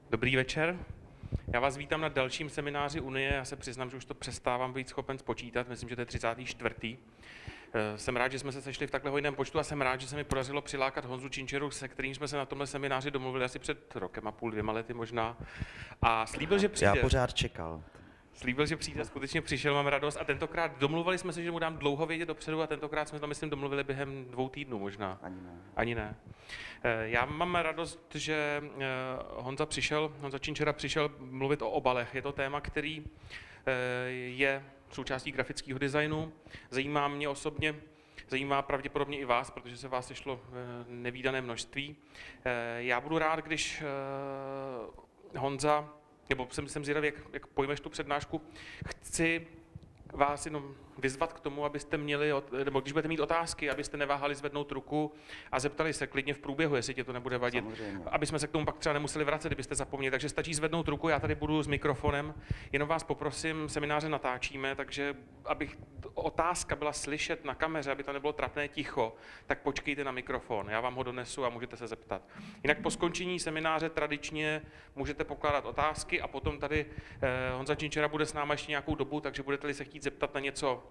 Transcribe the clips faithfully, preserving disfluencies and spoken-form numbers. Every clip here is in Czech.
Dobrý večer. Já vás vítám na dalším semináři Unie. Já se přiznám, že už to přestávám být schopen spočítat. Myslím, že to je třicátý čtvrtý Jsem rád, že jsme se sešli v takhle hojném počtu a jsem rád, že se mi podařilo přilákat Honzu Činčeru, se kterým jsme se na tomhle semináři domluvili asi před rokem a půl, dvěma lety možná. A slíbil, že přijde. Já pořád čekal. Slíbil, že přijde, skutečně přišel, mám radost a tentokrát domluvili jsme se, že mu dám dlouho vědět dopředu a tentokrát jsme to, myslím, domluvili během dvou týdnů možná. Ani ne. Ani ne. Já mám radost, že Honza přišel, Honza Činčera přišel mluvit o obalech. Je to téma, který je součástí grafického designu. Zajímá mě osobně, zajímá pravděpodobně i vás, protože se vás sešlo nevídané množství. Já budu rád, když Honza, nebo jsem, jsem zvědavý, jak, jak pojmeš tu přednášku, chci vás jenom vyzvat k tomu, abyste měli, nebo když budete mít otázky, abyste neváhali zvednout ruku a zeptali se klidně v průběhu, jestli tě to nebude vadit. Samozřejmě. Aby jsme se k tomu pak třeba nemuseli vracet, kdybyste zapomněli. Takže stačí zvednout ruku, já tady budu s mikrofonem. Jenom vás poprosím, semináře natáčíme, takže abych otázka byla slyšet na kameře, aby to nebylo trapné ticho, tak počkejte na mikrofon, já vám ho donesu a můžete se zeptat. Jinak po skončení semináře tradičně můžete pokládat otázky a potom tady eh, Honza Činčera bude s námi ještě nějakou dobu, takže budete-li se chtít zeptat na něco,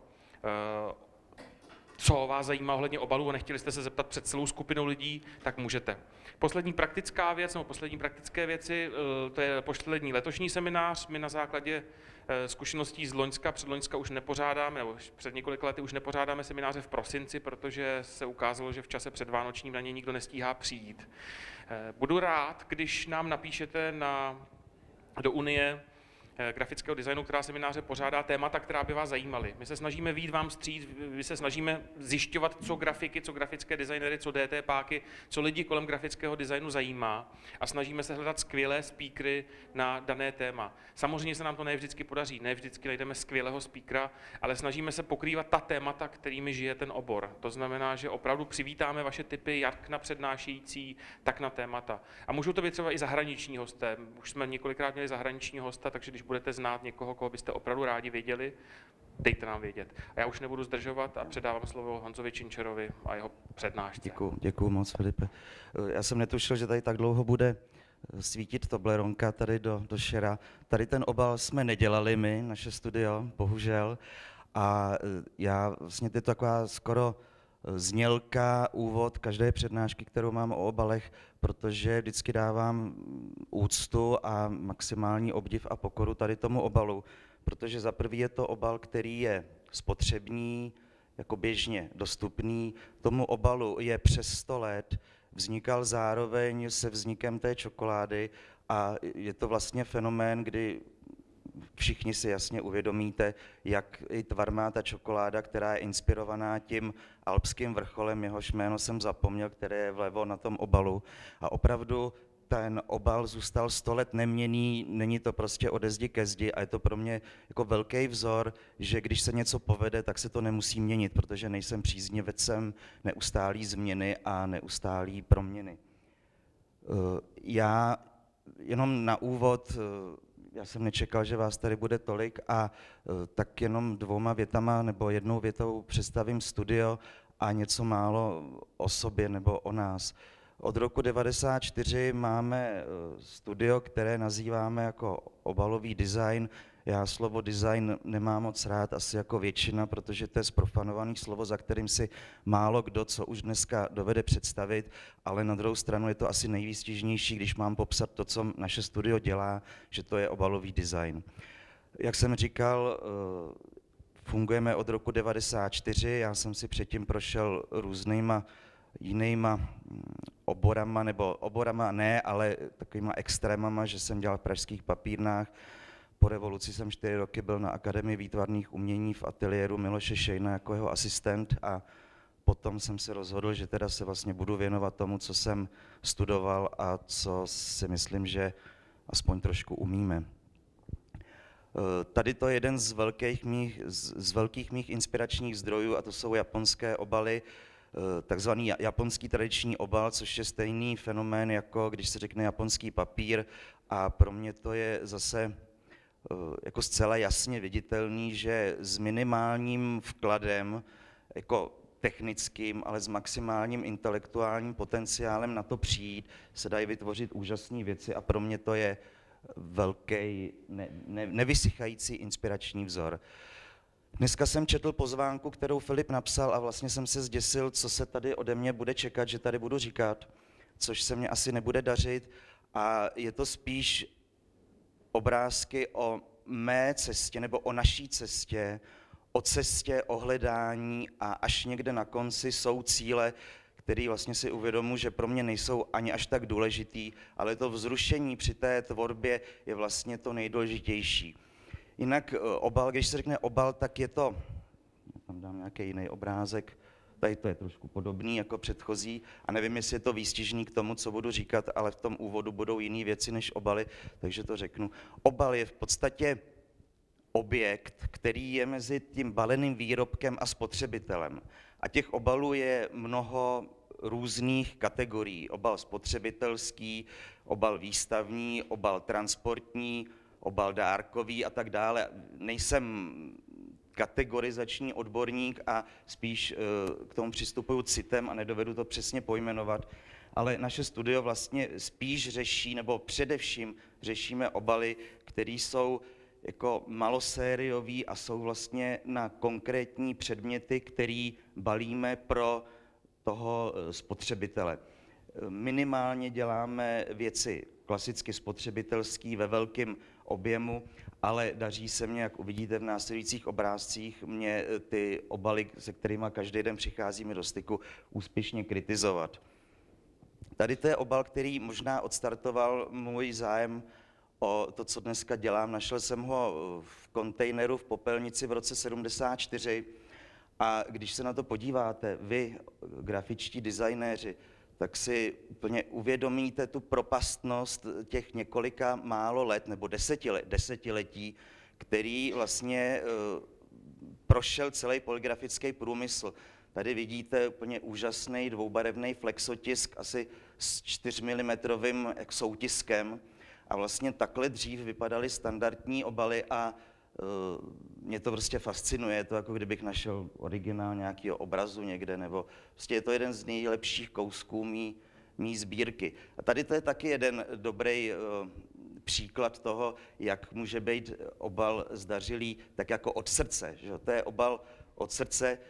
co vás zajímá ohledně obalů a nechtěli jste se zeptat před celou skupinou lidí, tak můžete. Poslední praktická věc, nebo poslední praktické věci, to je poslední letošní seminář. My na základě zkušeností z loňska, před loňska už nepořádáme, nebo před několika lety už nepořádáme semináře v prosinci, protože se ukázalo, že v čase předvánočním na ně nikdo nestíhá přijít. Budu rád, když nám napíšete na, do Unie grafického designu, která semináře pořádá témata, která by vás zajímaly. My se snažíme vyjít vám vstříc, my se snažíme zjišťovat, co grafiky, co grafické designery, co DTPáky, co lidi kolem grafického designu zajímá a snažíme se hledat skvělé speakery na dané téma. Samozřejmě se nám to ne vždycky podaří, ne vždycky najdeme skvělého speakera, ale snažíme se pokrývat ta témata, kterými žije ten obor. To znamená, že opravdu přivítáme vaše tipy jak na přednášející, tak na témata. A můžou to být třeba i zahraniční hosté. Už jsme několikrát měli zahraničního hosta, takže když budete znát někoho, koho byste opravdu rádi věděli, dejte nám vědět. A já už nebudu zdržovat a předávám slovo Honzovi Činčerovi a jeho přednášce. Děkuju, děkuju moc, Filipe. Já jsem netušil, že tady tak dlouho bude svítit Tobleronka tady do, do šera. Tady ten obal jsme nedělali my, naše studio, bohužel. A já vlastně to je taková skoro znělka, úvod každé přednášky, kterou mám o obalech, protože vždycky dávám úctu a maximální obdiv a pokoru tady tomu obalu, protože za prvý je to obal, který je spotřební, jako běžně dostupný. Tomu obalu je přes sto let, vznikal zároveň se vznikem té čokolády a je to vlastně fenomén, kdy všichni si jasně uvědomíte, jak i tvar má ta čokoláda, která je inspirovaná tím alpským vrcholem, jehož jméno jsem zapomněl, které je vlevo na tom obalu. A opravdu ten obal zůstal sto let neměnný, není to prostě ode zdi ke zdi a je to pro mě jako velký vzor, že když se něco povede, tak se to nemusí měnit, protože nejsem příznivcem neustálý změny a neustálý proměny. Já jenom na úvod, já jsem nečekal, že vás tady bude tolik a tak jenom dvouma větama nebo jednou větou představím studio a něco málo o sobě nebo o nás. Od roku devadesát čtyři máme studio, které nazýváme jako obalový design. Já slovo design nemám moc rád, asi jako většina, protože to je zprofanované slovo, za kterým si málo kdo, co už dneska dovede představit, ale na druhou stranu je to asi nejvýstižnější, když mám popsat to, co naše studio dělá, že to je obalový design. Jak jsem říkal, fungujeme od roku devadesát čtyři, já jsem si předtím prošel různýma jinýma oborama, nebo oborama ne, ale takovýma extrémama, že jsem dělal v pražských papírnách. Po revoluci jsem čtyři roky byl na Akademii výtvarných umění v ateliéru Miloše Šejna jako jeho asistent a potom jsem se rozhodl, že teda se vlastně budu věnovat tomu, co jsem studoval a co si myslím, že aspoň trošku umíme. Tady to je jeden z velkých mých, z velkých mých inspiračních zdrojů a to jsou japonské obaly, takzvaný japonský tradiční obal, což je stejný fenomén, jako když se řekne japonský papír a pro mě to je zase jako zcela jasně viditelný, že s minimálním vkladem jako technickým, ale s maximálním intelektuálním potenciálem na to přijít, se dají vytvořit úžasné věci a pro mě to je velký, ne, ne, nevysychající inspirační vzor. Dneska jsem četl pozvánku, kterou Filip napsal a vlastně jsem se zděsil, co se tady ode mě bude čekat, že tady budu říkat, což se mně asi nebude dařit a je to spíš obrázky o mé cestě nebo o naší cestě, o cestě, o hledání a až někde na konci jsou cíle, které vlastně si uvědomuji, že pro mě nejsou ani až tak důležitý, ale to vzrušení při té tvorbě je vlastně to nejdůležitější. Jinak obal, když se řekne obal, tak je to, tam dám nějaký jiný obrázek, tady to je trošku podobný jako předchozí a nevím, jestli je to výstižný k tomu, co budu říkat, ale v tom úvodu budou jiné věci než obaly, takže to řeknu. Obal je v podstatě objekt, který je mezi tím baleným výrobkem a spotřebitelem. A těch obalů je mnoho různých kategorií. Obal spotřebitelský, obal výstavní, obal transportní, obal dárkový a tak dále. Nejsem kategorizační odborník a spíš k tomu přistupuju citem a nedovedu to přesně pojmenovat, ale naše studio vlastně spíš řeší, nebo především řešíme obaly, které jsou jako malosériový a jsou vlastně na konkrétní předměty, který balíme pro toho spotřebitele. Minimálně děláme věci klasicky spotřebitelský ve velkém objemu, ale daří se mně, jak uvidíte v následujících obrázcích, mě ty obaly, se kterými každý den přicházíme do styku, úspěšně kritizovat. Tady to je obal, který možná odstartoval můj zájem o to, co dneska dělám. Našel jsem ho v kontejneru v popelnici v roce sedmdesát čtyři a když se na to podíváte, vy, grafičtí designéři, tak si úplně uvědomíte tu propastnost těch několika málo let nebo desetiletí, desetiletí který vlastně uh, prošel celý polygrafický průmysl. Tady vidíte úplně úžasný dvoubarevný flexotisk asi s čtyřmilimetrovým soutiskem. A vlastně takhle dřív vypadaly standardní obaly a uh, mě to prostě fascinuje. Je to jako kdybych našel originál nějakého obrazu někde, nebo prostě je to jeden z nejlepších kousků mý, mý sbírky. A tady to je taky jeden dobrý uh, příklad toho, jak může být obal zdařilý, tak jako od srdce. Že? To je obal od srdce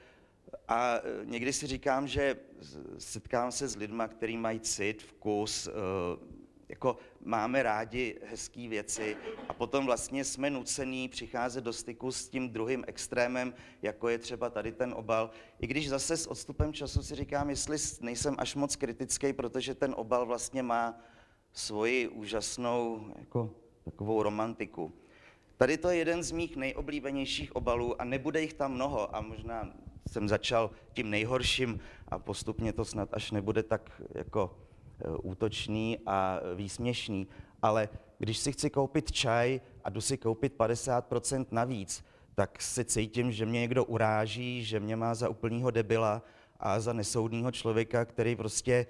a někdy si říkám, že setkám se s lidma, kteří mají cit, vkus, uh, jako máme rádi hezké věci a potom vlastně jsme nucení přicházet do styku s tím druhým extrémem, jako je třeba tady ten obal. I když zase s odstupem času si říkám, jestli nejsem až moc kritický, protože ten obal vlastně má svoji úžasnou jako, takovou romantiku. Tady to je jeden z mých nejoblíbenějších obalů a nebude jich tam mnoho a možná jsem začal tím nejhorším a postupně to snad až nebude tak jako útočný a výsměšný, ale když si chci koupit čaj a jdu si koupit padesát procent navíc, tak si cítím, že mě někdo uráží, že mě má za úplnýho debila a za nesoudného člověka, který prostě,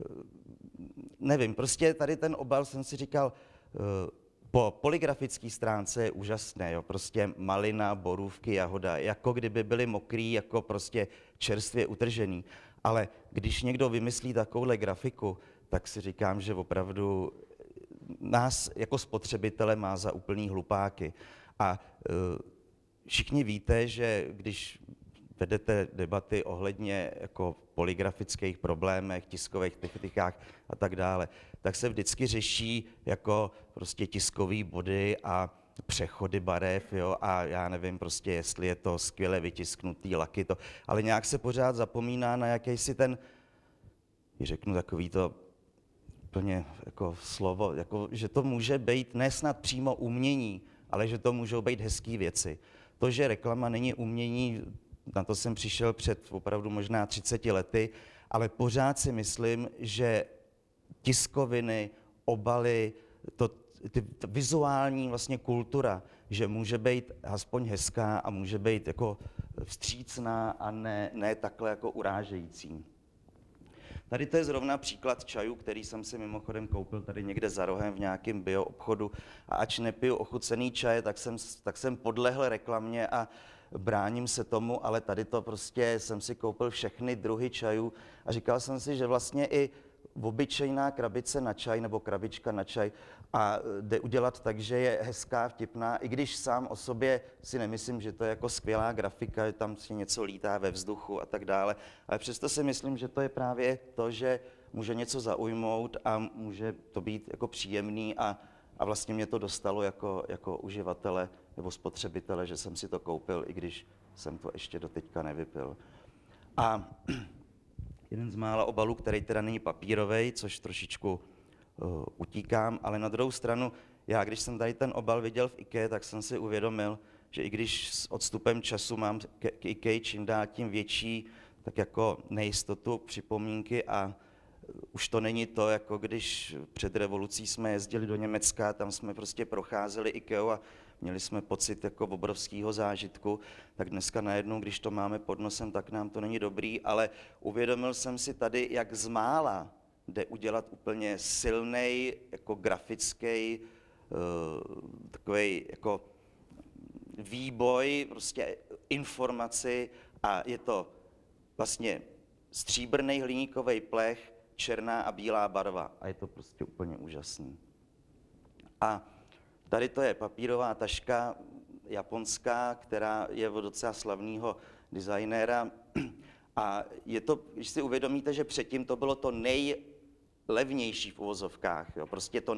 nevím, prostě tady ten obal jsem si říkal, po polygrafické stránce je úžasné, jo, prostě malina, borůvky, jahoda, jako kdyby byly mokrý, jako prostě čerstvě utržený, ale když někdo vymyslí takovouhle grafiku, tak si říkám, že opravdu nás jako spotřebitele má za úplný hlupáky. A uh, všichni víte, že když vedete debaty ohledně jako polygrafických problémech, tiskových technikách a tak dále, tak se vždycky řeší jako prostě tiskový body a přechody barev, jo, a já nevím prostě, jestli je to skvěle vytisknutý laky, to, ale nějak se pořád zapomíná na jakýsi ten, řeknu takový to úplně jako slovo, jako, že to může být ne snad přímo umění, ale že to můžou být hezké věci. To, že reklama není umění, na to jsem přišel před opravdu možná třiceti lety, ale pořád si myslím, že tiskoviny, obaly, to, ty, ta vizuální vlastně kultura, že může být aspoň hezká a může být jako vstřícná a ne, ne takhle jako urážející. Tady to je zrovna příklad čaju, který jsem si mimochodem koupil tady někde za rohem v nějakém bio obchodu a ač nepiju ochucený čaje, tak jsem, tak jsem podlehl reklamě a bráním se tomu, ale tady to prostě jsem si koupil všechny druhy čajů a říkal jsem si, že vlastně i obyčejná krabice na čaj nebo krabička na čaj a jde udělat tak, že je hezká, vtipná, i když sám o sobě si nemyslím, že to je jako skvělá grafika, že tam si něco lítá ve vzduchu a tak dále, ale přesto si myslím, že to je právě to, že může něco zaujmout a může to být jako příjemný a, a vlastně mě to dostalo jako, jako uživatele nebo spotřebitele, že jsem si to koupil, i když jsem to ještě doteďka nevypil. A jeden z mála obalů, který teda není papírový, což trošičku uh, utíkám, ale na druhou stranu, já když jsem tady ten obal viděl v IKEA, tak jsem si uvědomil, že i když s odstupem času mám k, k IKEA čím dál tím větší, tak jako nejistotu, připomínky a už to není to, jako když před revolucí jsme jezdili do Německa, tam jsme prostě procházeli IKEA a měli jsme pocit jako obrovského zážitku, tak dneska najednou, když to máme pod nosem, tak nám to není dobrý, ale uvědomil jsem si tady, jak z mála jde udělat úplně silnej, jako grafický, uh, takový jako výboj, prostě informaci a je to vlastně stříbrný hliníkový plech, černá a bílá barva a je to prostě úplně úžasný. A tady to je papírová taška japonská, která je od docela slavného designéra a je to, když si uvědomíte, že předtím to bylo to nejlevnější v uvozovkách, jo, prostě to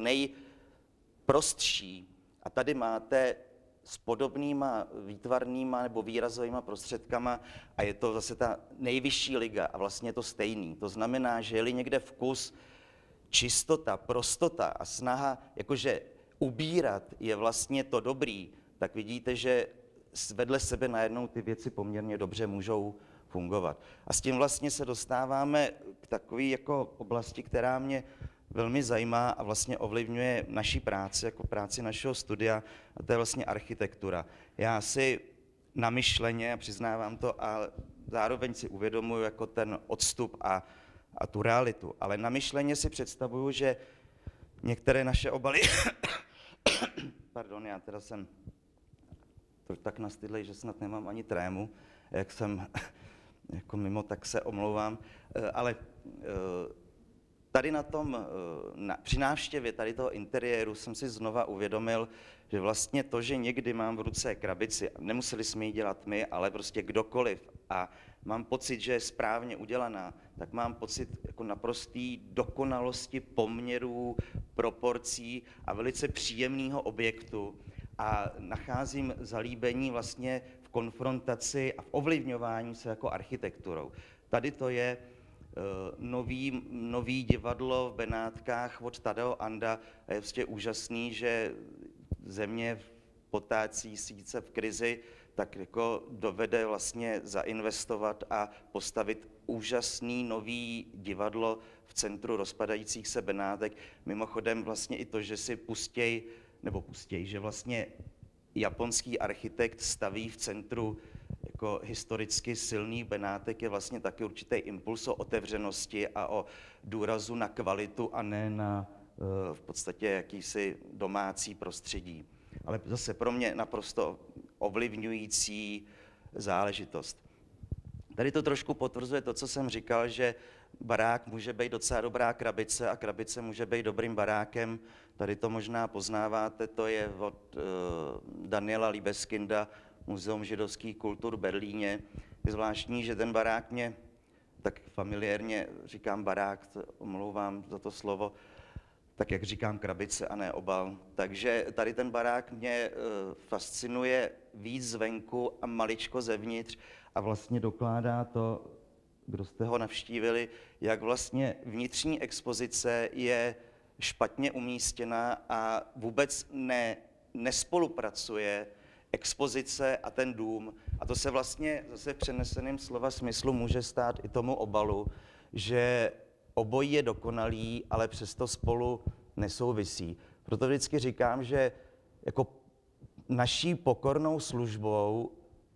nejprostší a tady máte s podobnýma výtvarnýma nebo výrazovýma prostředkama a je to zase ta nejvyšší liga a vlastně je to stejný. To znamená, že je-li někde vkus, čistota, prostota a snaha jakože ubírat je vlastně to dobrý, tak vidíte, že vedle sebe najednou ty věci poměrně dobře můžou fungovat. A s tím vlastně se dostáváme k takové jako oblasti, která mě velmi zajímá a vlastně ovlivňuje naši práci, jako práci našeho studia, a to je vlastně architektura. Já si namyšleně, přiznávám to, a zároveň si uvědomuji jako ten odstup a, a tu realitu, ale namyšleně si představuju, že některé naše obaly, pardon, já teda jsem to tak nastydlej, že snad nemám ani trému, jak jsem jako mimo, tak se omlouvám, ale tady na tom, na, při návštěvě tady toho interiéru jsem si znova uvědomil, že vlastně to, že někdy mám v ruce krabici, nemuseli jsme ji dělat my, ale prostě kdokoliv, a mám pocit, že je správně udělaná, tak mám pocit jako naprostý dokonalosti poměrů, proporcí a velice příjemného objektu. A nacházím zalíbení vlastně v konfrontaci a v ovlivňování se jako architekturou. Tady to je Nový, nový divadlo v Benátkách od Tadeo Anda a je prostě úžasný, že země potácí se v krizi, tak jako dovede vlastně zainvestovat a postavit úžasný nový divadlo v centru rozpadajících se Benátek. Mimochodem vlastně i to, že si pustěj, nebo pustěj, že vlastně japonský architekt staví v centru jako historicky silný Benátek, je vlastně taky určitý impuls o otevřenosti a o důrazu na kvalitu a ne na v podstatě jakýsi domácí prostředí. Ale zase pro mě naprosto ovlivňující záležitost. Tady to trošku potvrzuje to, co jsem říkal, že barák může být docela dobrá krabice a krabice může být dobrým barákem. Tady to možná poznáváte, to je od uh, Daniela Libeskinda, Muzeum židovských kultur v Berlíně. Je zvláštní, že ten barák mě, tak familiárně říkám barák, omlouvám za to slovo, tak jak říkám krabice a ne obal. Takže tady ten barák mě uh, fascinuje víc zvenku a maličko zevnitř a vlastně dokládá to, kdo jste ho navštívili, jak vlastně vnitřní expozice je špatně umístěná a vůbec ne, nespolupracuje expozice a ten dům. A to se vlastně zase v přeneseném slova smyslu může stát i tomu obalu, že obojí je dokonalý, ale přesto spolu nesouvisí. Proto vždycky říkám, že jako naší pokornou službou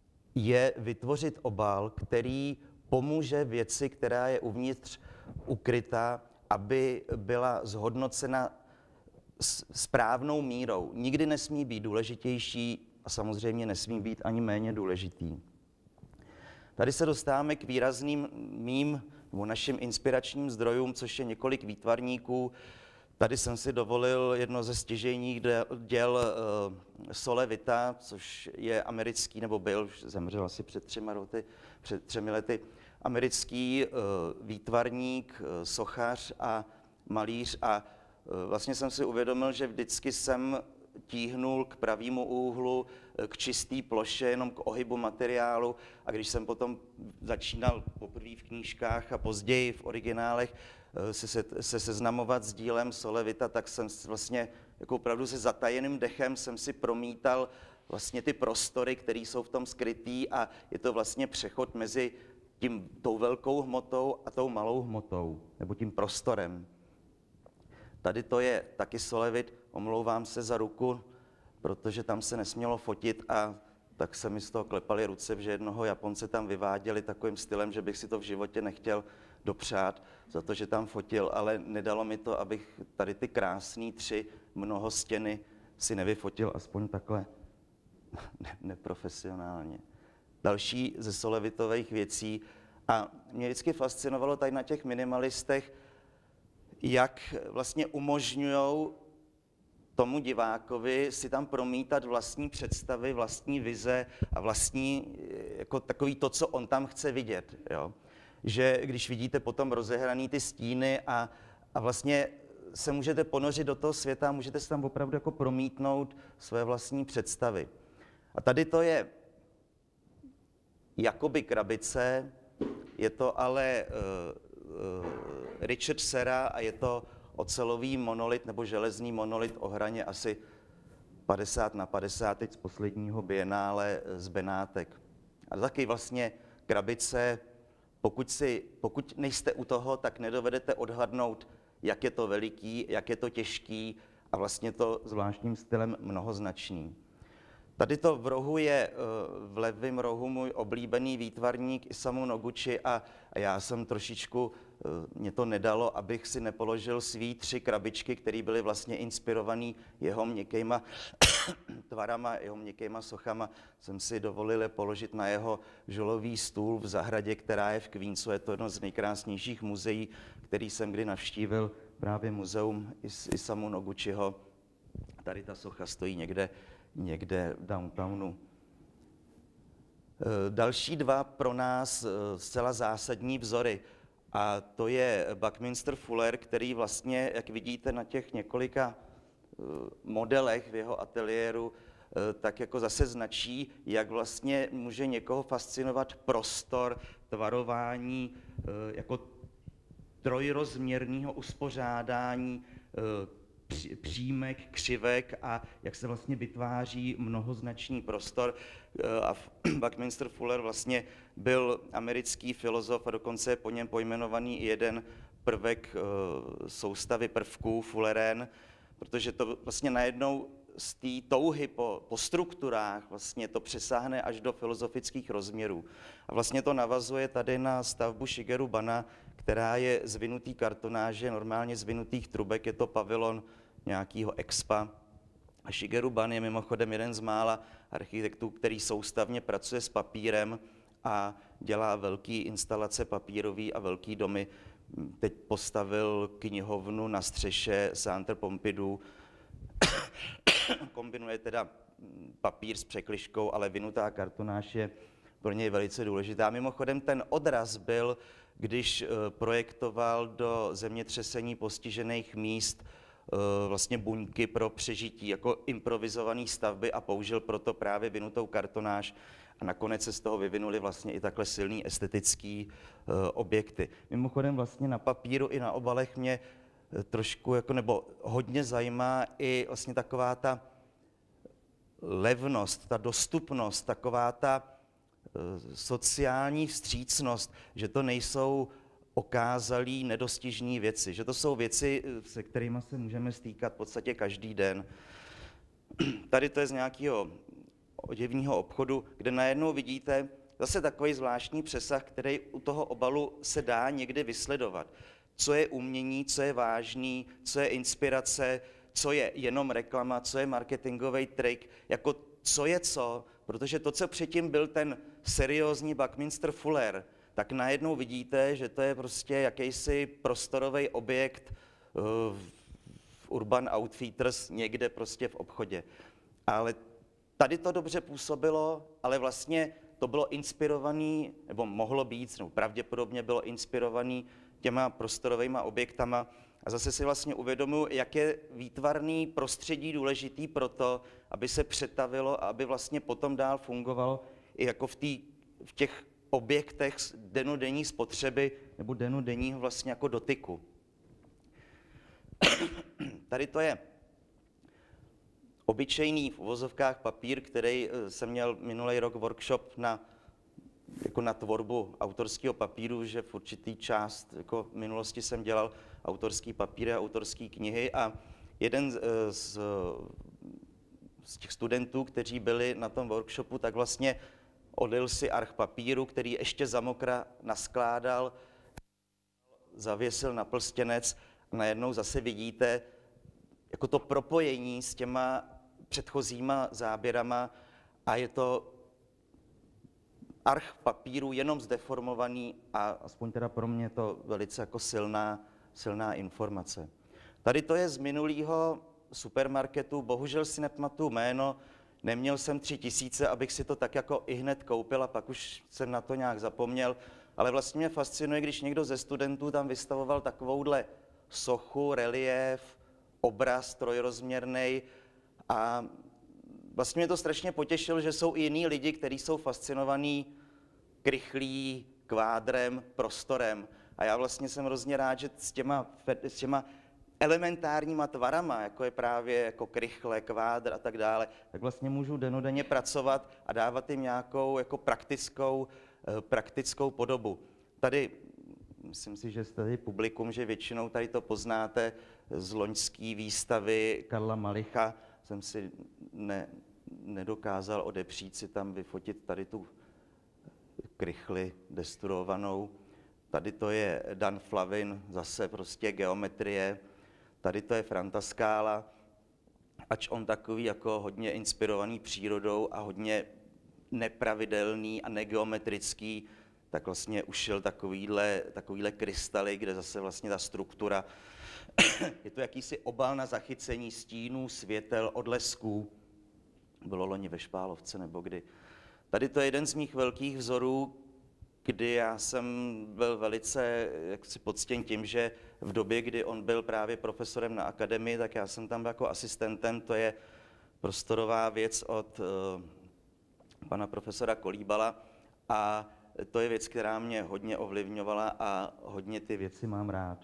je vytvořit obal, který pomůže věci, která je uvnitř ukrytá, aby byla zhodnocena správnou mírou. Nikdy nesmí být důležitější a samozřejmě nesmí být ani méně důležitý. Tady se dostáváme k výrazným mým nebo našim inspiračním zdrojům, což je několik výtvarníků. Tady jsem si dovolil jedno ze stěžejních děl uh, Sole Vita, což je americký, nebo byl, zemřel asi před třemi lety, před třemi lety, americký uh, výtvarník, uh, sochař a malíř. A uh, vlastně jsem si uvědomil, že vždycky jsem tíhnul k pravému úhlu, k čisté ploše, jenom k ohybu materiálu. A když jsem potom začínal poprvé v knížkách a později v originálech se, se, se seznamovat s dílem Sole Vita, tak jsem vlastně jako opravdu se zatajeným dechem jsem si promítal vlastně ty prostory, které jsou v tom skrytý, a je to vlastně přechod mezi tím, tou velkou hmotou a tou malou hmotou, nebo tím prostorem. Tady to je taky Sole Vit, omlouvám se za ruku, protože tam se nesmělo fotit, a tak se mi z toho klepaly ruce, že jednoho Japonce tam vyváděli takovým stylem, že bych si to v životě nechtěl dopřát za to, že tam fotil, ale nedalo mi to, abych tady ty krásné tři mnohostěny si nevyfotil aspoň takhle ne- neprofesionálně. Další ze Sole Vitových věcí, a mě vždycky fascinovalo tady na těch minimalistech, jak vlastně umožňují tomu divákovi si tam promítat vlastní představy, vlastní vize a vlastní, jako takový to, co on tam chce vidět. Jo? Že když vidíte potom rozehraný ty stíny a, a vlastně se můžete ponořit do toho světa, můžete si tam opravdu jako promítnout své vlastní představy. A tady to je jakoby krabice, je to ale uh, uh, Richard Serra a je to ocelový monolit nebo železný monolit o hraně asi padesát na padesát teď z posledního bienále z Benátek. A taky vlastně krabice, pokud, si, pokud nejste u toho, tak nedovedete odhadnout, jak je to veliký, jak je to těžký a vlastně to zvláštním stylem mnohoznačný. Tady to v rohu je, v levém rohu, můj oblíbený výtvarník Isamu Noguchi, a já jsem trošičku, mě to nedalo, abych si nepoložil svý tři krabičky, které byly vlastně inspirované jeho měkkýma tvarama, jeho měkkýma sochama. Jsem si dovolil je položit na jeho žulový stůl v zahradě, která je v Queensu. Je to jedno z nejkrásnějších muzeí, který jsem kdy navštívil, právě muzeum Isamu Noguchiho. Tady ta socha stojí někde někde v downtownu. Další dva pro nás zcela zásadní vzory, a to je Buckminster Fuller, který vlastně, jak vidíte na těch několika modelech v jeho ateliéru, tak jako zase značí, jak vlastně může někoho fascinovat prostor, tvarování, jako trojrozměrného uspořádání, přímek, křivek a jak se vlastně vytváří mnohoznačný prostor. A Buckminster Fuller vlastně byl americký filozof a dokonce je po něm pojmenovaný i jeden prvek soustavy prvků Fullerén, protože to vlastně najednou z té touhy po, po strukturách vlastně to přesáhne až do filozofických rozměrů. A vlastně to navazuje tady na stavbu Shigeru Bana, která je z vinutý kartonáže, normálně z vinutých trubek, je to pavilon nějakého expa. A Shigeru Ban je mimochodem jeden z mála architektů, který soustavně pracuje s papírem a dělá velké instalace papírové a velké domy. Teď postavil knihovnu na střeše Centre Pompidou. Kombinuje teda papír s překližkou, ale vinutá kartonáž je pro něj velice důležitá. Mimochodem ten odraz byl, když projektoval do zemětřesení postižených míst vlastně buňky pro přežití jako improvizované stavby a použil proto právě vinutou kartonáž a nakonec se z toho vyvinuly vlastně i takhle silný estetický objekty. Mimochodem vlastně na papíru i na obalech mě trošku jako nebo hodně zajímá i vlastně taková ta levnost, ta dostupnost, taková ta sociální vstřícnost, že to nejsou okázalý, nedostižné věci, že to jsou věci, se kterými se můžeme stýkat v podstatě každý den. Tady to je z nějakého oděvního obchodu, kde najednou vidíte zase takový zvláštní přesah, který u toho obalu se dá někdy vysledovat. Co je umění, co je vážný, co je inspirace, co je jenom reklama, co je marketingový trik. Jako co je co, protože to, co předtím byl ten seriózní Buckminster Fuller, tak najednou vidíte, že to je prostě jakýsi prostorový objekt uh, v Urban Outfitters někde prostě v obchodě. Ale tady to dobře působilo, ale vlastně to bylo inspirovaný, nebo mohlo být, nebo pravděpodobně bylo inspirovaný těma prostorovými objektama. A zase si vlastně uvědomuji, jak je výtvarný prostředí důležitý pro to, aby se přetavilo a aby vlastně potom dál fungovalo i jako v, tý, v těch objektech denodenní spotřeby nebo denodenního vlastně jako dotyku. Tady to je obyčejný v uvozovkách papír, který jsem měl minulý rok workshop na, jako na tvorbu autorského papíru, že v určitý část jako v minulosti jsem dělal autorský papíry a autorské knihy a jeden z, z těch studentů, kteří byli na tom workshopu, tak vlastně odjel si arch papíru, který ještě za mokra naskládal, zavěsil na plstěnec a najednou zase vidíte jako to propojení s těma předchozíma záběrama a je to arch papíru jenom zdeformovaný a aspoň teda pro mě to velice jako silná, silná informace. Tady to je z minulého supermarketu, bohužel si nepamatuju jméno, neměl jsem tři tisíce, abych si to tak jako i hned koupil a pak už jsem na to nějak zapomněl, ale vlastně mě fascinuje, když někdo ze studentů tam vystavoval takovouhle sochu, reliéf, obraz trojrozměrný a vlastně mě to strašně potěšilo, že jsou i jiní lidi, kteří jsou fascinovaní krychlí, kvádrem, prostorem. A já vlastně jsem hrozně rád, že s těma, s těma elementárníma tvarama, jako je právě jako krychle, kvádr a tak dále, tak vlastně můžu denodenně pracovat a dávat jim nějakou jako praktickou, praktickou podobu. Tady, myslím si, že jste tady publikum, že většinou tady to poznáte z loňské výstavy Karla Malicha, jsem si ne, nedokázal odepřít si tam vyfotit tady tu krychli destruovanou. Tady to je Dan Flavin, zase prostě geometrie. Tady to je Franta Scala, ač on takový jako hodně inspirovaný přírodou a hodně nepravidelný a negeometrický, tak vlastně ušil takovýhle, takovýhle krystaly, kde zase vlastně ta struktura, je to jakýsi obal na zachycení stínů, světel, odlesků. Bylo loni ve Špálovce nebo kdy. Tady to je jeden z mých velkých vzorů, kdy já jsem byl velice jaksi poctěn tím, že v době, kdy on byl právě profesorem na akademii, tak já jsem tam jako asistentem, to je prostorová věc od uh, pana profesora Kolíbala a to je věc, která mě hodně ovlivňovala a hodně ty věci mám rád.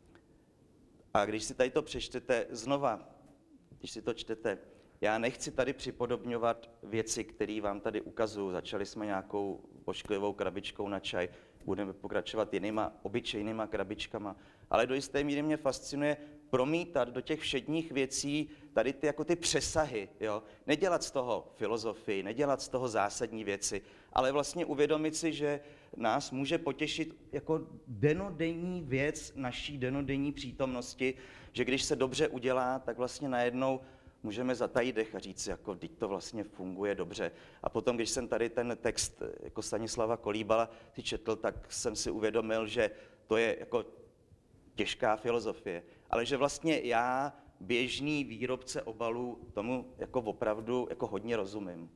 A když si tady to přečtete znova, když si to čtete, já nechci tady připodobňovat věci, které vám tady ukazuju. Začali jsme nějakou ošklivou krabičkou na čaj, budeme pokračovat jinýma obyčejnýma krabičkama, ale do jisté míry mě fascinuje promítat do těch všedních věcí tady ty, jako ty přesahy. Jo? Nedělat z toho filozofii, nedělat z toho zásadní věci, ale vlastně uvědomit si, že nás může potěšit jako denodenní věc naší denodenní přítomnosti, že když se dobře udělá, tak vlastně najednou můžeme zatajit dech a říct, jako teď to vlastně funguje dobře. A potom, když jsem tady ten text jako Stanislava Kolíbala si četl, tak jsem si uvědomil, že to je jako těžká filozofie, ale že vlastně já, běžný výrobce obalů, tomu jako opravdu jako hodně rozumím.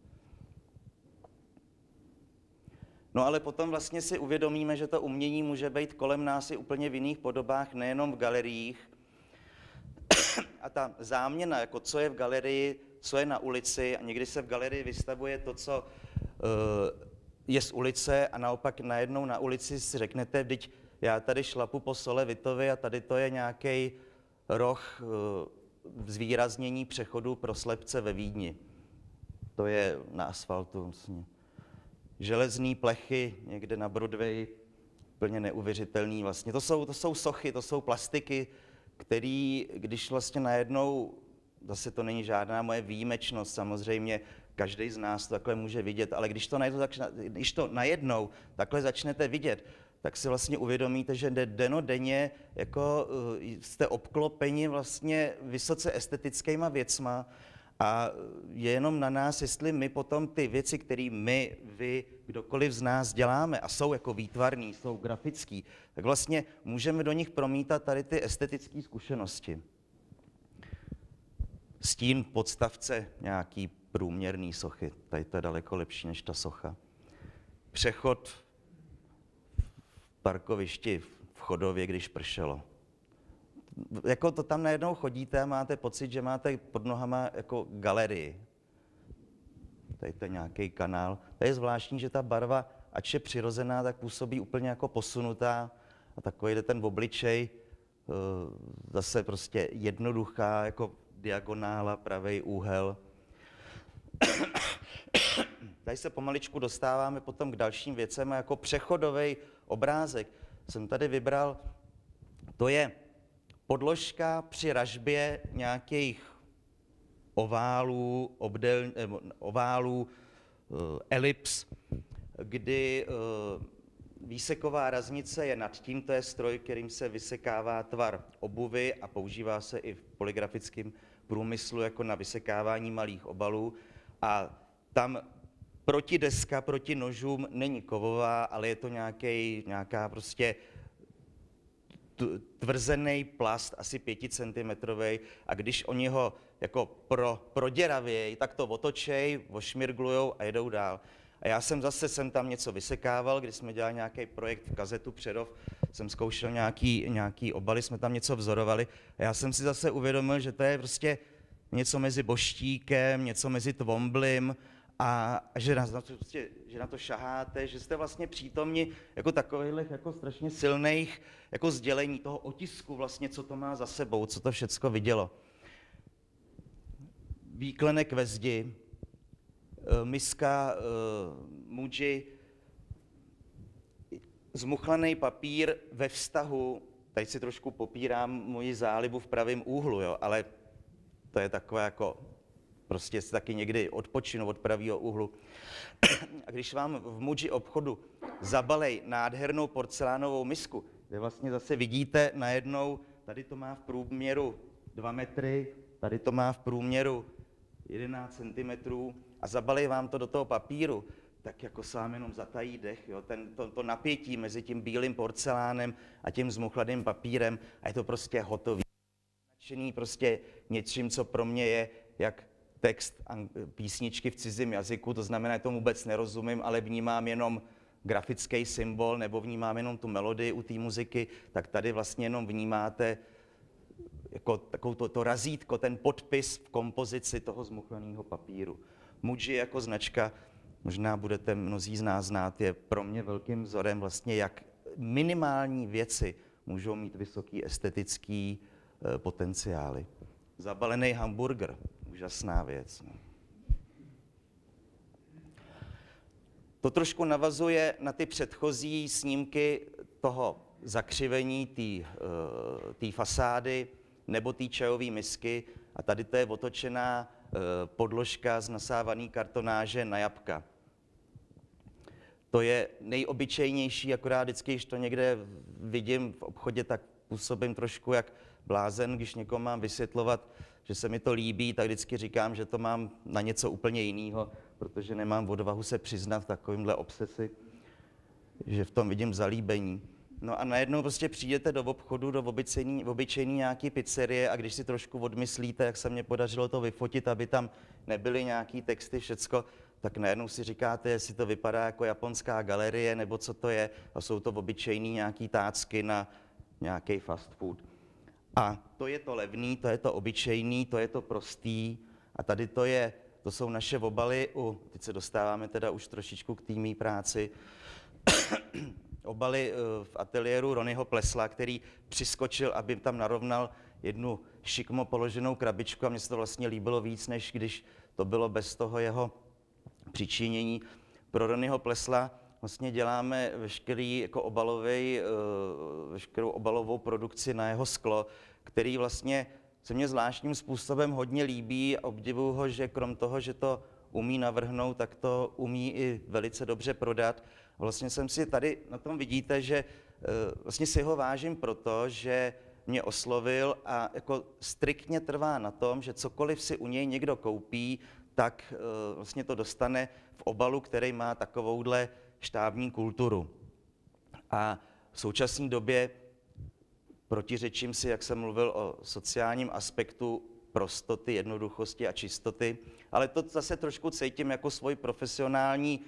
No ale potom vlastně si uvědomíme, že to umění může být kolem nás i úplně v jiných podobách, nejenom v galeriích. A ta záměna, jako co je v galerii, co je na ulici, a někdy se v galerii vystavuje to, co uh, je z ulice a naopak najednou na ulici si řeknete, vždyť já tady šlapu po Sole Vitovi a tady to je nějaký roh uh, zvýraznění přechodu pro slepce ve Vídni. To je na asfaltu vlastně. Železný plechy někde na Broadway, plně neuvěřitelný vlastně. To jsou, to jsou sochy, to jsou plastiky, který, když vlastně najednou, zase to není žádná moje výjimečnost, samozřejmě každý z nás to takhle může vidět, ale když to najednou, když to najednou takhle začnete vidět, tak si vlastně uvědomíte, že denodenně jako jste obklopeni vlastně vysoce estetickýma věcma A je jenom na nás, jestli my potom ty věci, které my, vy, kdokoliv z nás děláme a jsou jako výtvarný, jsou grafický, tak vlastně můžeme do nich promítat tady ty estetické zkušenosti. Stín podstavce nějaký průměrný sochy, tady to je daleko lepší než ta socha. Přechod v parkovišti v Chodově, když pršelo. Jako to tam najednou chodíte a máte pocit, že máte pod nohama jako galerii. Tady to je nějaký kanál. To je zvláštní, že ta barva, ač je přirozená, tak působí úplně jako posunutá a takový ten obličej, zase prostě jednoduchá, jako diagonála, pravý úhel. Tady se pomaličku dostáváme potom k dalším věcem a jako přechodový obrázek jsem tady vybral, to je podložka při ražbě nějakých oválů, obdel, oválů, elips, kdy výseková raznice je nad tím, to je stroj, kterým se vysekává tvar obuvy a používá se i v polygrafickém průmyslu jako na vysekávání malých obalů. A tam protideska proti nožům není kovová, ale je to nějaký, nějaká prostě tvrzený plast, asi pěticentimetrový, a když oni ho jako pro, proděravějí, tak to otočej, ošmirglujou a jedou dál. A já jsem zase jsem tam něco vysekával, když jsme dělali nějaký projekt v Kazetu Přerov, jsem zkoušel nějaký, nějaký obaly, jsme tam něco vzorovali a já jsem si zase uvědomil, že to je prostě něco mezi boštíkem, něco mezi tvomblim a že na, to, prostě, že na to šaháte, že jste vlastně přítomni jako takových jako strašně silných jako sdělení toho otisku vlastně, co to má za sebou, co to všecko vidělo. Výklenek ve zdi, miska muji, zmuchlaný papír ve vztahu, tady si trošku popírám moji zálibu v pravém úhlu, jo, ale to je takové jako, prostě si taky někdy odpočinu od pravého úhlu. A když vám v muji obchodu zabalej nádhernou porcelánovou misku, kde vlastně zase vidíte najednou, tady to má v průměru dva metry, tady to má v průměru jedenáct centimetrů a zabalej vám to do toho papíru, tak jako sám jenom zatají dech, jo? Ten, to, to napětí mezi tím bílým porcelánem a tím zmuchladým papírem a je to prostě hotový. Značený prostě něčím, co pro mě je jak text písničky v cizím jazyku, to znamená, že tomu vůbec nerozumím, ale vnímám jenom grafický symbol nebo vnímám jenom tu melodii u té muziky, tak tady vlastně jenom vnímáte jako takovou to, to razítko, ten podpis v kompozici toho zmuchlaného papíru. Muji jako značka, možná budete mnozí z nás znát, je pro mě velkým vzorem vlastně, jak minimální věci můžou mít vysoký estetický e, potenciály. Zabalený hamburger, úžasná věc. No. To trošku navazuje na ty předchozí snímky toho zakřivení té uh, fasády nebo té čajové misky. A tady to je otočená uh, podložka z nasávané kartonáže na jabka. To je nejobyčejnější, akorát vždycky, když to někde vidím v obchodě, tak působím trošku jak blázen, když někomu mám vysvětlovat, že se mi to líbí, tak vždycky říkám, že to mám na něco úplně jiného, protože nemám odvahu se přiznat v takovýmhle obsesi, že v tom vidím zalíbení. No a najednou prostě přijdete do obchodu, do obyčejný, obyčejný nějaký pizzerie a když si trošku odmyslíte, jak se mně podařilo to vyfotit, aby tam nebyly nějaký texty, všecko, tak najednou si říkáte, jestli to vypadá jako japonská galerie, nebo co to je, a jsou to obyčejný nějaký tácky na nějaký fast food. A to je to levný, to je to obyčejný, to je to prostý a tady to je, to jsou naše obaly, u, teď se dostáváme teda už trošičku k té mý práci, obaly v ateliéru Ronyho Plesla, který přiskočil, aby tam narovnal jednu šikmo položenou krabičku a mně se to vlastně líbilo víc, než když to bylo bez toho jeho přičinění. Pro Ronyho Plesla vlastně děláme veškerý jako obalový, veškerou obalovou produkci na jeho sklo, který vlastně se mně zvláštním způsobem hodně líbí a obdivuju ho, že krom toho, že to umí navrhnout, tak to umí i velice dobře prodat. Vlastně jsem si tady na tom vidíte, že vlastně si ho vážím proto, že mě oslovil a jako striktně trvá na tom, že cokoliv si u něj někdo koupí, tak uh, vlastně to dostane v obalu, který má takovouhle štábní kulturu. A v současné době protiřečím si, jak jsem mluvil o sociálním aspektu prostoty, jednoduchosti a čistoty, ale to zase trošku cítím jako svůj profesionální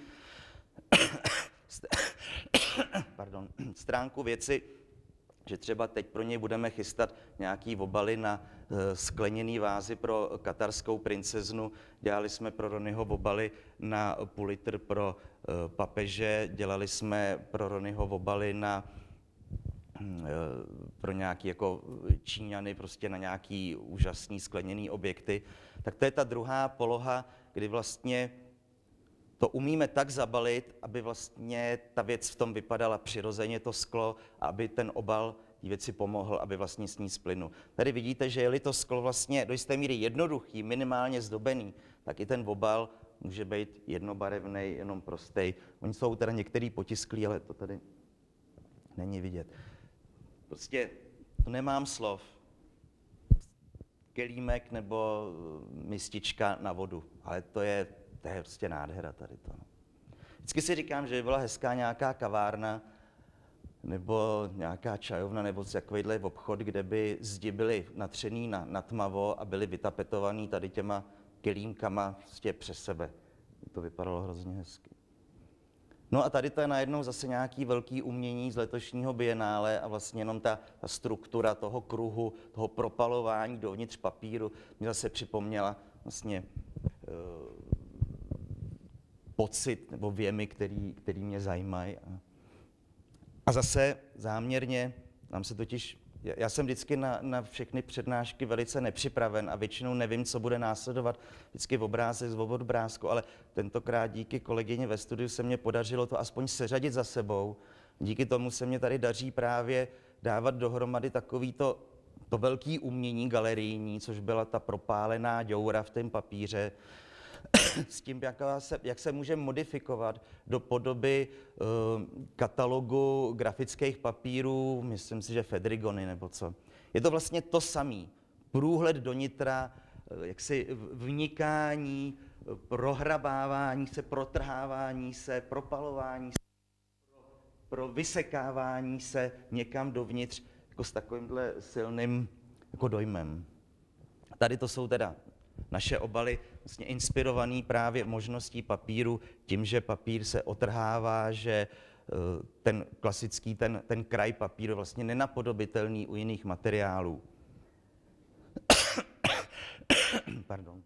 pardon, stránku věci, že třeba teď pro něj budeme chystat nějaký obaly na skleněný vázy pro katarskou princeznu. Dělali jsme pro Ronyho obaly na půl litr pro papeže, dělali jsme pro Ronyho obaly na pro nějaký jako Číňany, prostě na nějaký úžasný skleněný objekty. Tak to je ta druhá poloha, kdy vlastně to umíme tak zabalit, aby vlastně ta věc v tom vypadala přirozeně, to sklo, a aby ten obal té věci pomohl, aby vlastně s ní splynul. Tady vidíte, že je-li to sklo vlastně do jisté míry jednoduchý, minimálně zdobený, tak i ten obal může být jednobarevný, jenom prostý. Oni jsou teda některý potisklí, ale to tady není vidět. Prostě to nemám slov. Kelímek nebo mistička na vodu, ale to je, to je prostě nádhera tady to. Vždycky si říkám, že by byla hezká nějaká kavárna nebo nějaká čajovna nebo takovýhle obchod, kde by zdi byly natřený na, na tmavo a byly vytapetovaný tady těma kelímkama prostě přes sebe. To vypadalo hrozně hezky. No a tady to je najednou zase nějaký velký umění z letošního bienále a vlastně jenom ta, ta struktura toho kruhu, toho propalování dovnitř papíru mi zase připomněla vlastně uh, pocit nebo věmy, který, který mě zajímají. A, a zase záměrně, nám se totiž, já jsem vždycky na, na všechny přednášky velice nepřipraven a většinou nevím, co bude následovat, vždycky v obrázek z obrázku, ale tentokrát díky kolegyni ve studiu se mně podařilo to aspoň seřadit za sebou. Díky tomu se mě tady daří právě dávat dohromady takovýto to velký umění galerijní, což byla ta propálená děura v tom papíře, s tím, jak se, jak se může modifikovat do podoby uh, katalogu grafických papírů, myslím si, že Fedrigony nebo co. Je to vlastně to samé. Průhled do nitra, jaksi vnikání, prohrabávání se, protrhávání se, propalování se, pro vysekávání se někam dovnitř jako s takovýmhle silným jako dojmem. Tady to jsou teda naše obaly, vlastně inspirovaný právě možností papíru, tím, že papír se otrhává, že ten klasický, ten, ten kraj papíru vlastně nenapodobitelný u jiných materiálů. Pardon.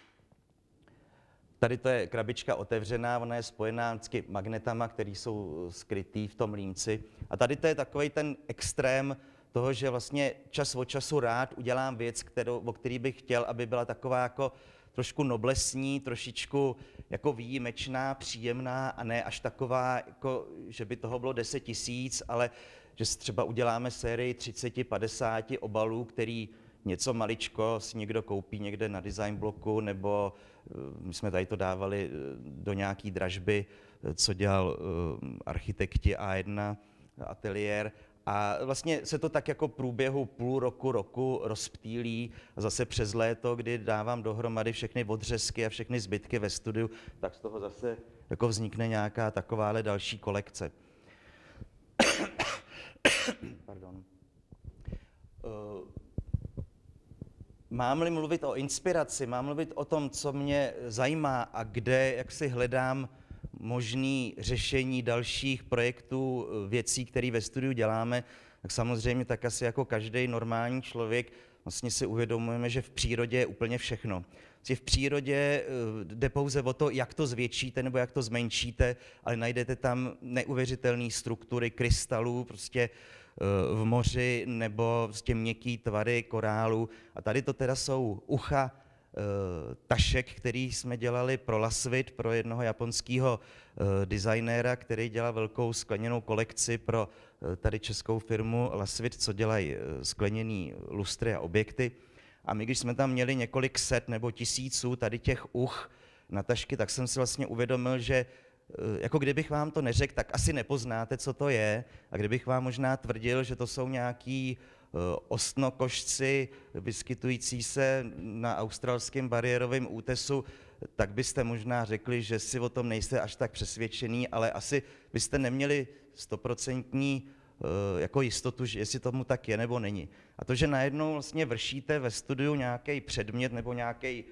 Tady to je krabička otevřená, ona je spojená vždycky magnetama, které jsou skrytý v tom límci. A tady to je takový ten extrém toho, že vlastně čas od času rád udělám věc, kterou, o který bych chtěl, aby byla taková jako trošku noblesní, trošičku jako výjimečná, příjemná a ne až taková, jako, že by toho bylo deset tisíc, ale že třeba uděláme sérii třicet padesát obalů, který něco maličko si někdo koupí někde na design bloku, nebo my jsme tady to dávali do nějaký dražby, co dělal architekti A jedna ateliér. A vlastně se to tak jako průběhu půl roku, roku rozptýlí a zase přes léto, kdy dávám dohromady všechny odřezky a všechny zbytky ve studiu, tak z toho zase jako vznikne nějaká takováhle další kolekce. Pardon. Mám-li mluvit o inspiraci, mám mluvit o tom, co mě zajímá a kde, jak si hledám možné řešení dalších projektů, věcí, které ve studiu děláme, tak samozřejmě tak asi jako každý normální člověk vlastně si uvědomujeme, že v přírodě je úplně všechno. V přírodě jde pouze o to, jak to zvětšíte nebo jak to zmenšíte, ale najdete tam neuvěřitelné struktury krystalů, prostě v moři nebo prostě měkký tvary korálu. A tady to teda jsou ucha tašek, který jsme dělali pro Lasvit, pro jednoho japonského designéra, který dělal velkou skleněnou kolekci pro tady českou firmu Lasvit, co dělají skleněný lustry a objekty. A my, když jsme tam měli několik set nebo tisíců tady těch uch na tašky, tak jsem si vlastně uvědomil, že jako kdybych vám to neřekl, tak asi nepoznáte, co to je. A kdybych vám možná tvrdil, že to jsou nějaký ostnokošci vyskytující se na australském bariérovém útesu, tak byste možná řekli, že si o tom nejste až tak přesvědčený, ale asi byste neměli stoprocentní jako jistotu, že jestli tomu tak je nebo není. A to, že najednou vlastně vršíte ve studiu nějaký předmět nebo nějaký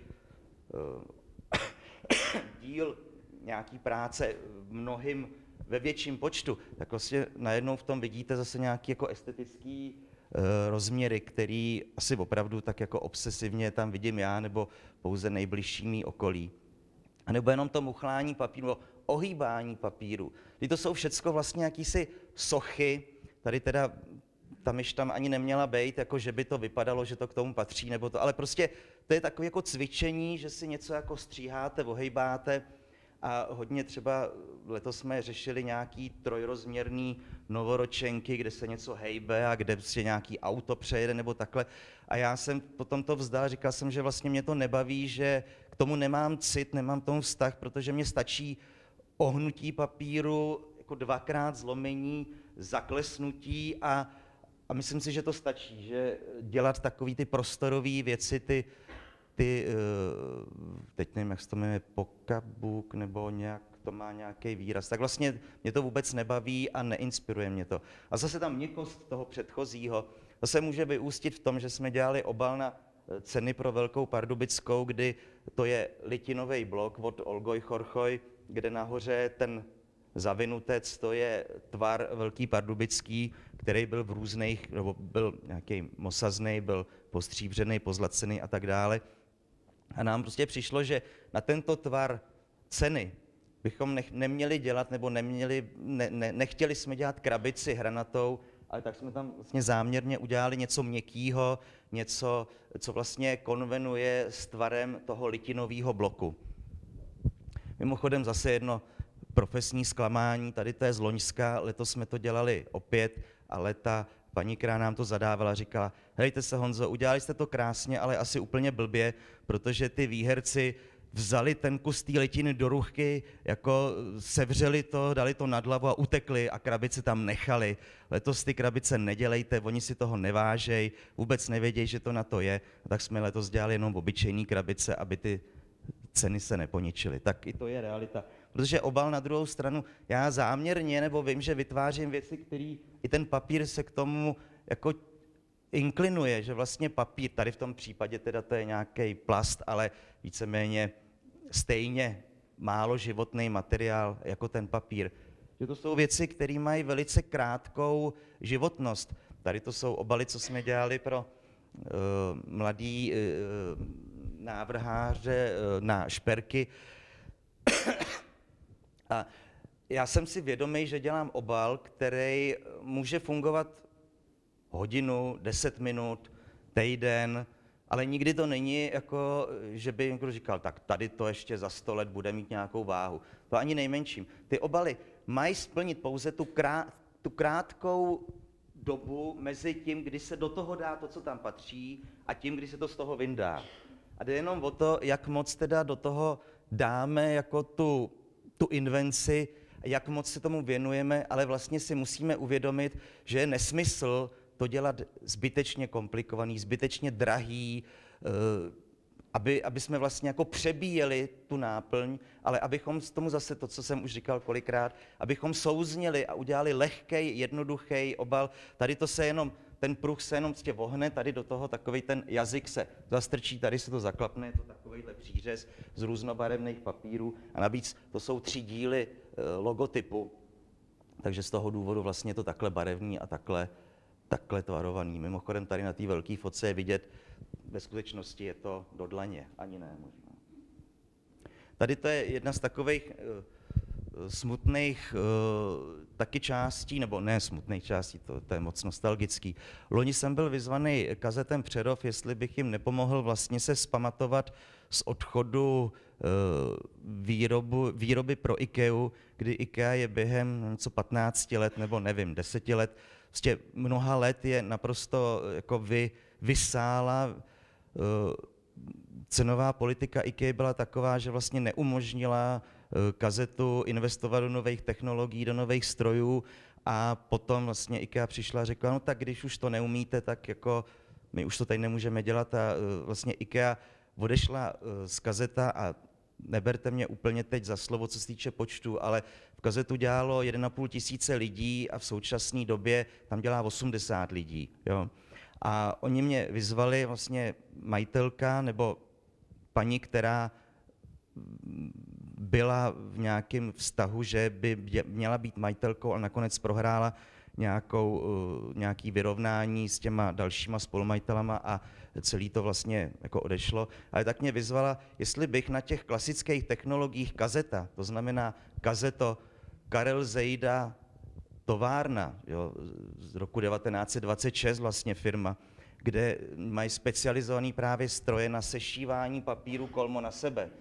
uh, díl, nějaký práce v mnohým, ve větším počtu, tak vlastně najednou v tom vidíte zase nějaký jako estetický uh, rozměry, který asi opravdu tak jako obsesivně tam vidím já, nebo pouze nejbližší mý okolí. A nebo jenom to muchlání papíru, nebo ohýbání papíru. To jsou všecko vlastně jakýsi sochy, tady teda ta myš tam ani neměla být, jako že by to vypadalo, že to k tomu patří, nebo to, ale prostě to je takové jako cvičení, že si něco jako stříháte, ohejbáte a hodně třeba letos jsme řešili nějaký trojrozměrný novoročenky, kde se něco hejbe a kde si nějaký auto přejede nebo takhle. A já jsem potom to vzdal, říkal jsem, že vlastně mě to nebaví, že k tomu nemám cit, nemám tomu vztah, protože mě stačí ohnutí papíru, jako dvakrát zlomení, zaklesnutí a, a myslím si, že to stačí, že dělat takové ty prostorové věci, ty, ty, teď nevím, jak se to jmenuje, pokabuk, nebo nějak to má nějaký výraz, tak vlastně mě to vůbec nebaví a neinspiruje mě to. A zase tam měkkost toho předchozího, zase může vyústit v tom, že jsme dělali obal na ceny pro Velkou Pardubickou, kdy to je litinový blok od Olgoj Chorchoj, kde nahoře ten zavinutec, to je tvar Velký Pardubický, který byl v různých, nebo byl nějaký mosazný, byl postříbřený, pozlacený a tak dále. A nám prostě přišlo, že na tento tvar ceny bychom nech, neměli dělat, nebo neměli, ne, ne, nechtěli jsme dělat krabici hranatou, ale tak jsme tam vlastně záměrně udělali něco měkkýho, něco, co vlastně konvenuje s tvarem toho litinového bloku. Mimochodem zase jedno profesní zklamání, tady to je z Loňska, letos jsme to dělali opět, ale ta paní, která nám to zadávala, říkala, hejte se Honzo, udělali jste to krásně, ale asi úplně blbě, protože ty výherci vzali ten kus té litiny do ruchy, jako sevřeli to, dali to nad hlavu a utekli a krabice tam nechali. Letos ty krabice nedělejte, oni si toho nevážej, vůbec nevědějí, že to na to je, tak jsme letos dělali jenom obyčejný krabice, aby ty ceny se neponičily. Tak i to je realita. Protože obal na druhou stranu, já záměrně, nebo vím, že vytvářím věci, které i ten papír se k tomu jako inklinuje, že vlastně papír, tady v tom případě teda to je nějaký plast, ale víceméně stejně málo životný materiál jako ten papír. Že to jsou věci, které mají velice krátkou životnost. Tady to jsou obaly, co jsme dělali pro uh, mladý uh, návrháře uh, na šperky. A já jsem si vědomý, že dělám obal, který může fungovat hodinu, deset minut, týden, ale nikdy to není jako, že by někdo říkal, tak tady to ještě za sto let bude mít nějakou váhu. To ani nejmenším. Ty obaly mají splnit pouze tu, krát, tu krátkou dobu mezi tím, kdy se do toho dá to, co tam patří, a tím, kdy se to z toho vyndá. A jde jenom o to, jak moc teda do toho dáme jako tu, tu invenci, jak moc se tomu věnujeme, ale vlastně si musíme uvědomit, že je nesmysl to dělat zbytečně komplikovaný, zbytečně drahý, aby, aby jsme vlastně jako přebíjeli tu náplň, ale abychom z tomu zase to, co jsem už říkal kolikrát, abychom souzněli a udělali lehkej, jednoduchý obal. Tady to se jenom, ten pruh se jenom prostě vohne, tady do toho takový ten jazyk se zastrčí, tady se to zaklapne, je to takovýhle přířez z různobarevných papírů a navíc to jsou tři díly logotypu, takže z toho důvodu vlastně je to takhle barevný a takhle takhle tvarovaný. Mimochodem tady na té velké fotce je vidět, ve skutečnosti je to do dlaně, ani ne možná. Tady to je jedna z takových uh, smutných uh, taky částí, nebo ne smutných částí, to, to je moc nostalgický. Loni jsem byl vyzvaný kazetem Přerov, jestli bych jim nepomohl vlastně se vzpamatovat z odchodu uh, výrobu, výroby pro IKEA, kdy IKEA je během něco patnácti let, nebo nevím, deseti let, prostě mnoha let je naprosto jako vy, vysála. Cenová politika IKEA byla taková, že vlastně neumožnila kazetu investovat do nových technologií, do nových strojů A potom vlastně IKEA přišla a řekla, no tak když už to neumíte, tak jako my už to tady nemůžeme dělat. A vlastně IKEA odešla z Kazeta a neberte mě úplně teď za slovo, co se týče počtu, ale v Kazetu dělalo jeden a půl tisíce lidí a v současné době tam dělá osmdesát lidí. Jo. A oni mě vyzvali, vlastně majitelka nebo paní, která byla v nějakém vztahu, že by měla být majitelkou, ale nakonec prohrála nějakou, nějaký vyrovnání s těma dalšíma spolumajitelama a celý to vlastně jako odešlo. Ale tak mě vyzvala, jestli bych na těch klasických technologiích Kazeta, to znamená Kazeto, Karel Zejda, továrna, jo, z roku devatenáct set dvacet šest vlastně firma, kde mají specializované právě stroje na sešívání papíru kolmo na sebe,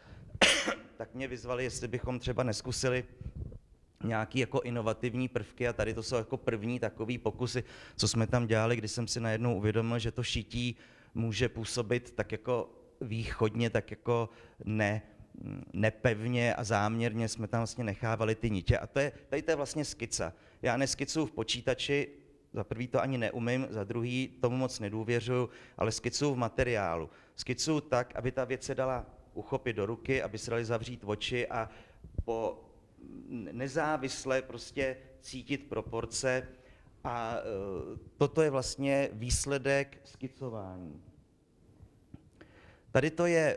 tak mě vyzvali, jestli bychom třeba neskusili nějaký jako inovativní prvky a tady to jsou jako první takový pokusy, co jsme tam dělali, kdy jsem si najednou uvědomil, že to šití může působit tak jako východně, tak jako ne, nepevně a záměrně jsme tam vlastně nechávali ty nitě. A to je, tady to je vlastně skica. Já neskicuju v počítači, za prvý to ani neumím, za druhý tomu moc nedůvěřuju, ale skicuju v materiálu. Skicuju tak, aby ta věc se dala uchopit do ruky, aby se dali zavřít oči a po nezávisle prostě cítit proporce a e, toto je vlastně výsledek skicování. Tady to je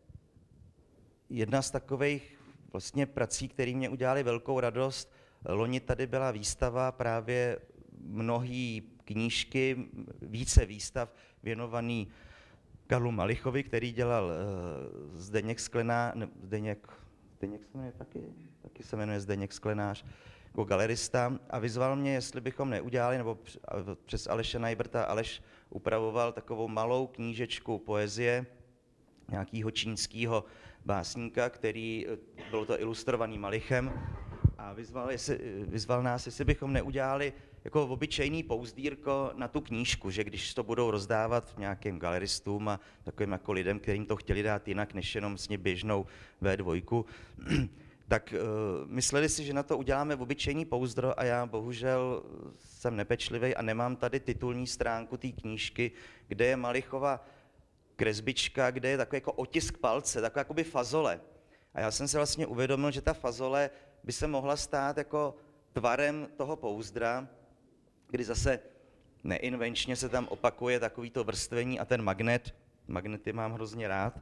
jedna z takových vlastně prací, které mě udělaly velkou radost. Loni tady byla výstava, právě mnohý knížky, více výstav věnovaný Karlu Malichovi, který dělal uh, Zdeněk Sklenář, ne, Zdeněk, Zdeněk se jmenuje taky, taky se jmenuje Zdeněk Sklenář, jako galerista, a vyzval mě, jestli bychom neudělali, nebo přes Aleše Najbrta, Aleš upravoval takovou malou knížečku poezie nějakého čínského básníka, který, bylo to ilustrovaný Malichem, a vyzval, jestli, vyzval nás, jestli bychom neudělali jako obyčejný pouzdírko na tu knížku, že když to budou rozdávat nějakým galeristům a takovým jako lidem, kterým to chtěli dát jinak než jenom vlastně běžnou vé dva, tak uh, mysleli si, že na to uděláme obyčejný pouzdro a já bohužel jsem nepečlivý a nemám tady titulní stránku té knížky, kde je Malichova kresbička, kde je takový jako otisk palce, taková jakoby fazole. A já jsem se vlastně uvědomil, že ta fazole by se mohla stát jako tvarem toho pouzdra, kdy zase neinvenčně se tam opakuje takovýto vrstvení a ten magnet, magnety mám hrozně rád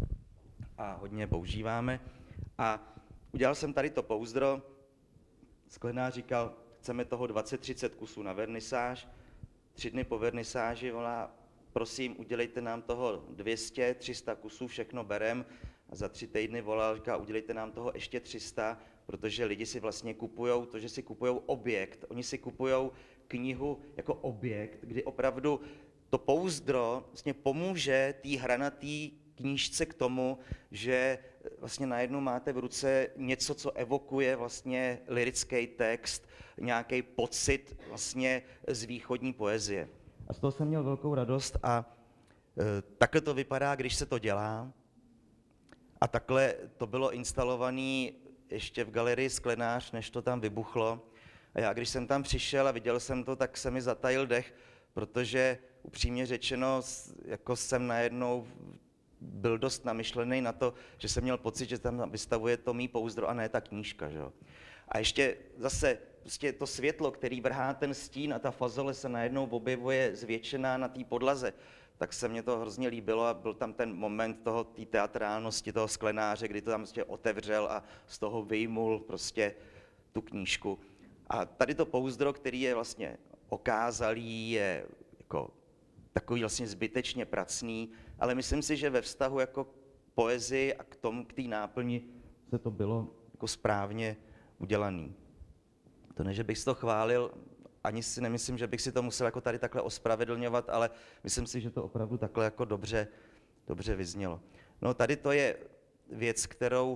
a hodně používáme. A udělal jsem tady to pouzdro, Sklenář říkal, chceme toho dvacet třicet kusů na vernisáž, tři dny po vernisáži volá, prosím, udělejte nám toho dvě stě, tři sta kusů, všechno berem. A za tři týdny volal, říká, udělejte nám toho ještě tři sta, protože lidi si vlastně kupujou to, že si kupujou objekt. Oni si kupujou knihu jako objekt, kdy opravdu to pouzdro vlastně pomůže té hranatý knížce k tomu, že vlastně najednou máte v ruce něco, co evokuje vlastně lyrický text, nějaký pocit vlastně z východní poezie. A z toho jsem měl velkou radost a e, takhle to vypadá, když se to dělá. A takhle to bylo instalované ještě v galerii Sklenář, než to tam vybuchlo. A já, když jsem tam přišel a viděl jsem to, tak se mi zatajil dech, protože upřímně řečeno, jako jsem najednou byl dost namyšlený na to, že jsem měl pocit, že tam vystavuje to mý pouzdro a ne ta knížka. Že? A ještě zase prostě to světlo, který vrhá ten stín a ta fazole se najednou objevuje zvětšená na té podlaze, tak se mně to hrozně líbilo a byl tam ten moment toho, té teatrálnosti toho Sklenáře, kdy to tam prostě otevřel a z toho vyjmul prostě tu knížku. A tady to pouzdro, který je vlastně okázalý, je jako takový vlastně zbytečně pracný, ale myslím si, že ve vztahu jako k poezii a k tomu, k té náplni se to bylo jako správně udělaný. To ne, že bych si to chválil, ani si nemyslím, že bych si to musel jako tady takhle ospravedlňovat, ale myslím si, že to opravdu takhle jako dobře, dobře vyznělo. No tady to je věc, kterou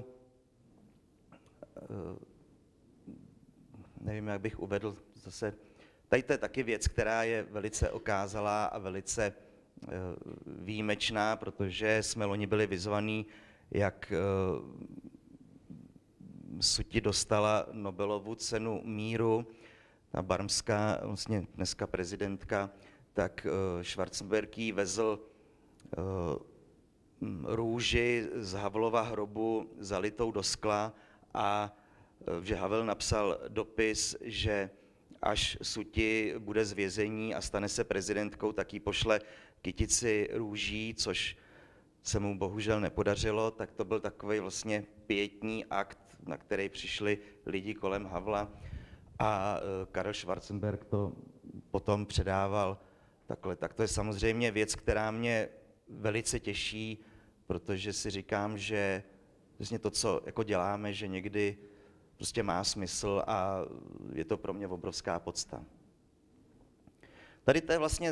nevím, jak bych uvedl zase. Tady to je taky věc, která je velice okázalá a velice výjimečná, protože jsme loni byli vyzvaní, jak Suti dostala Nobelovu cenu míru ta barmská, vlastně dneska prezidentka, tak Schwarzenberg jí vezl růži z Havlova hrobu zalitou do skla a že Havel napsal dopis, že až Suti bude z vězení a stane se prezidentkou, tak jí pošle kytici růží, což se mu bohužel nepodařilo, tak to byl takový vlastně pietní akt, na který přišli lidi kolem Havla a Karel Schwarzenberg to potom předával takhle. Tak to je samozřejmě věc, která mě velice těší, protože si říkám, že vlastně to, co jako děláme, že někdy prostě má smysl a je to pro mě obrovská podsta. Tady to je vlastně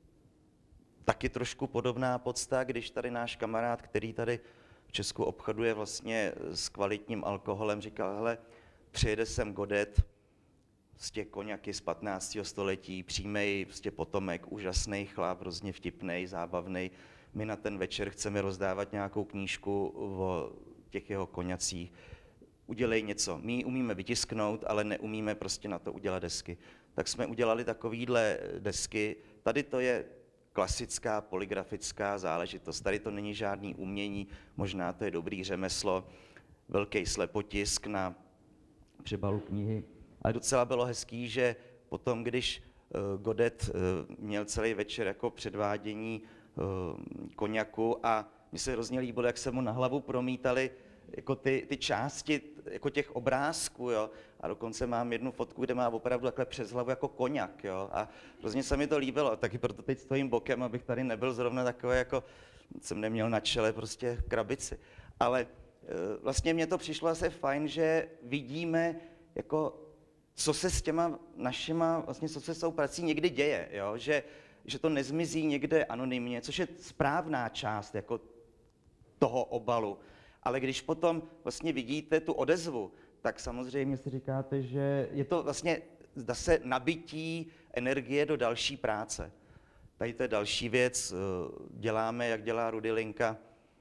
taky trošku podobná podsta, když tady náš kamarád, který tady v Česku obchoduje vlastně s kvalitním alkoholem, říkal, hele, přijede sem Godet, prostě koněky z patnáctého století, přímej prostě potomek, úžasný chlap, hrozně vtipnej, zábavnej. My na ten večer chceme rozdávat nějakou knížku o těch jeho koňacích. Udělej něco. My ji umíme vytisknout, ale neumíme prostě na to udělat desky. Tak jsme udělali takovýhle desky. Tady to je klasická polygrafická záležitost. Tady to není žádný umění, možná to je dobrý řemeslo, velký slepotisk na přebalu knihy. Ale docela bylo hezký, že potom, když Godet měl celý večer jako předvádění koňaku a mně se hrozně líbilo, jak se mu na hlavu promítali jako ty, ty části jako těch obrázků, jo. A dokonce mám jednu fotku, kde má opravdu takhle přes hlavu jako koňak, jo. A hrozně se mi to líbilo, taky proto teď stojím bokem, abych tady nebyl zrovna takový, jako jsem neměl na čele prostě krabici. Ale vlastně mně to přišlo asi fajn, že vidíme, jako, co se s těma našima, vlastně co se s tou prací někdy děje, jo. Že, že to nezmizí někde anonymně, což je správná část jako toho obalu. Ale když potom vlastně vidíte tu odezvu, tak samozřejmě si říkáte, že je to vlastně zase nabití energie do další práce. Tady to je další věc, děláme, jak dělá Rudy Linka,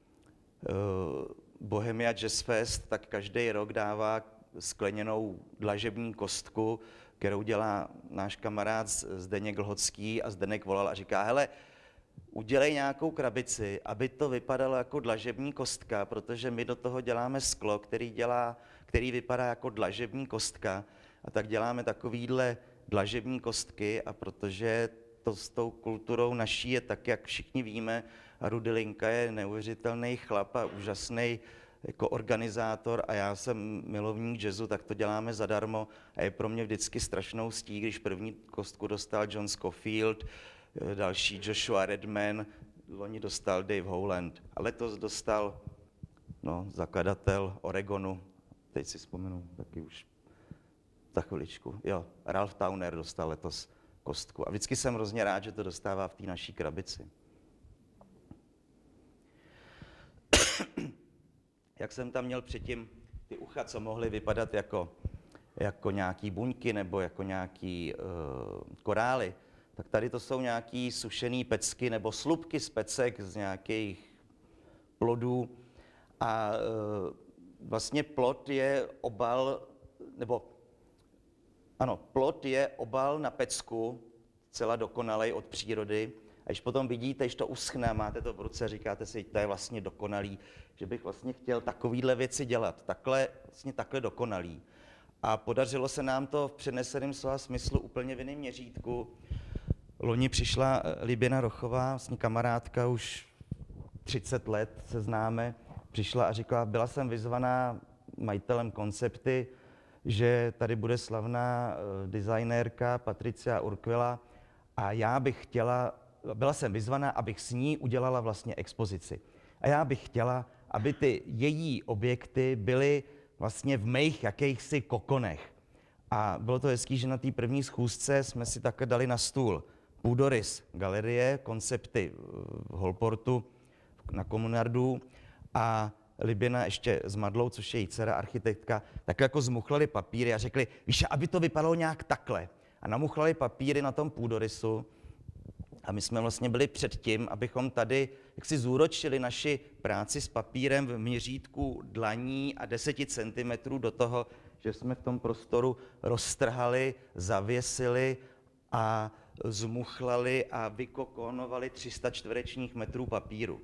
Bohemia Jazz Fest, tak každý rok dává skleněnou dlažební kostku, kterou dělá náš kamarád Zdeněk Lhocký a Zdeněk volal a říká, hele, udělej nějakou krabici, aby to vypadalo jako dlažební kostka, protože my do toho děláme sklo, který, dělá, který vypadá jako dlažební kostka. A tak děláme takovýhle dlažební kostky a protože to s tou kulturou naší je tak, jak všichni víme, a Rudy Linka je neuvěřitelný chlap a úžasný jako organizátor a já jsem milovník jazzu, tak to děláme zadarmo a je pro mě vždycky strašnou ctí, když první kostku dostal John Scofield, další Joshua Redman, loni dostal Dave Howland a letos dostal no, zakladatel Oregonu, teď si vzpomenu taky už za chviličku, jo, Ralph Towner dostal letos kostku a vždycky jsem hrozně rád, že to dostává v té naší krabici. Jak jsem tam měl předtím ty ucha, co mohly vypadat jako, jako nějaký buňky nebo jako nějaký uh, korály, tak tady to jsou nějaký sušený pecky nebo slupky z pecek z nějakých plodů. A e, vlastně plod je obal, nebo ano, plod je obal na pecku, celá dokonalej od přírody. A když potom vidíte, když to uschne, máte to v ruce, říkáte si, to je vlastně dokonalý, že bych vlastně chtěl takovýhle věci dělat, takhle, vlastně takhle dokonalý. A podařilo se nám to v přeneseném slova smyslu úplně v jiném měřítku. Loni přišla Liběna Rochová, vlastně kamarádka, už třicet let se známe, přišla a říkala, byla jsem vyzvaná majitelem Koncepty, že tady bude slavná designérka Patricia Urquilla a já bych chtěla, byla jsem vyzvaná, abych s ní udělala vlastně expozici. A já bych chtěla, aby ty její objekty byly vlastně v mých jakýchsi kokonech. A bylo to hezký, že na té první schůzce jsme si takhle dali na stůl půdorys galerie, Koncepty v Holportu na Komunardu a Liběna ještě s Madlou, což je její dcera, architektka, tak jako zmuchlali papíry a řekli, víš, aby to vypadalo nějak takhle. A namuchlali papíry na tom půdorysu a my jsme vlastně byli před tím, abychom tady jaksi zúročili naši práci s papírem v měřítku dlaní a deseti centimetrů do toho že jsme v tom prostoru roztrhali, zavěsili a zmuchlali a vykokonovali tři sta čtverečních metrů papíru.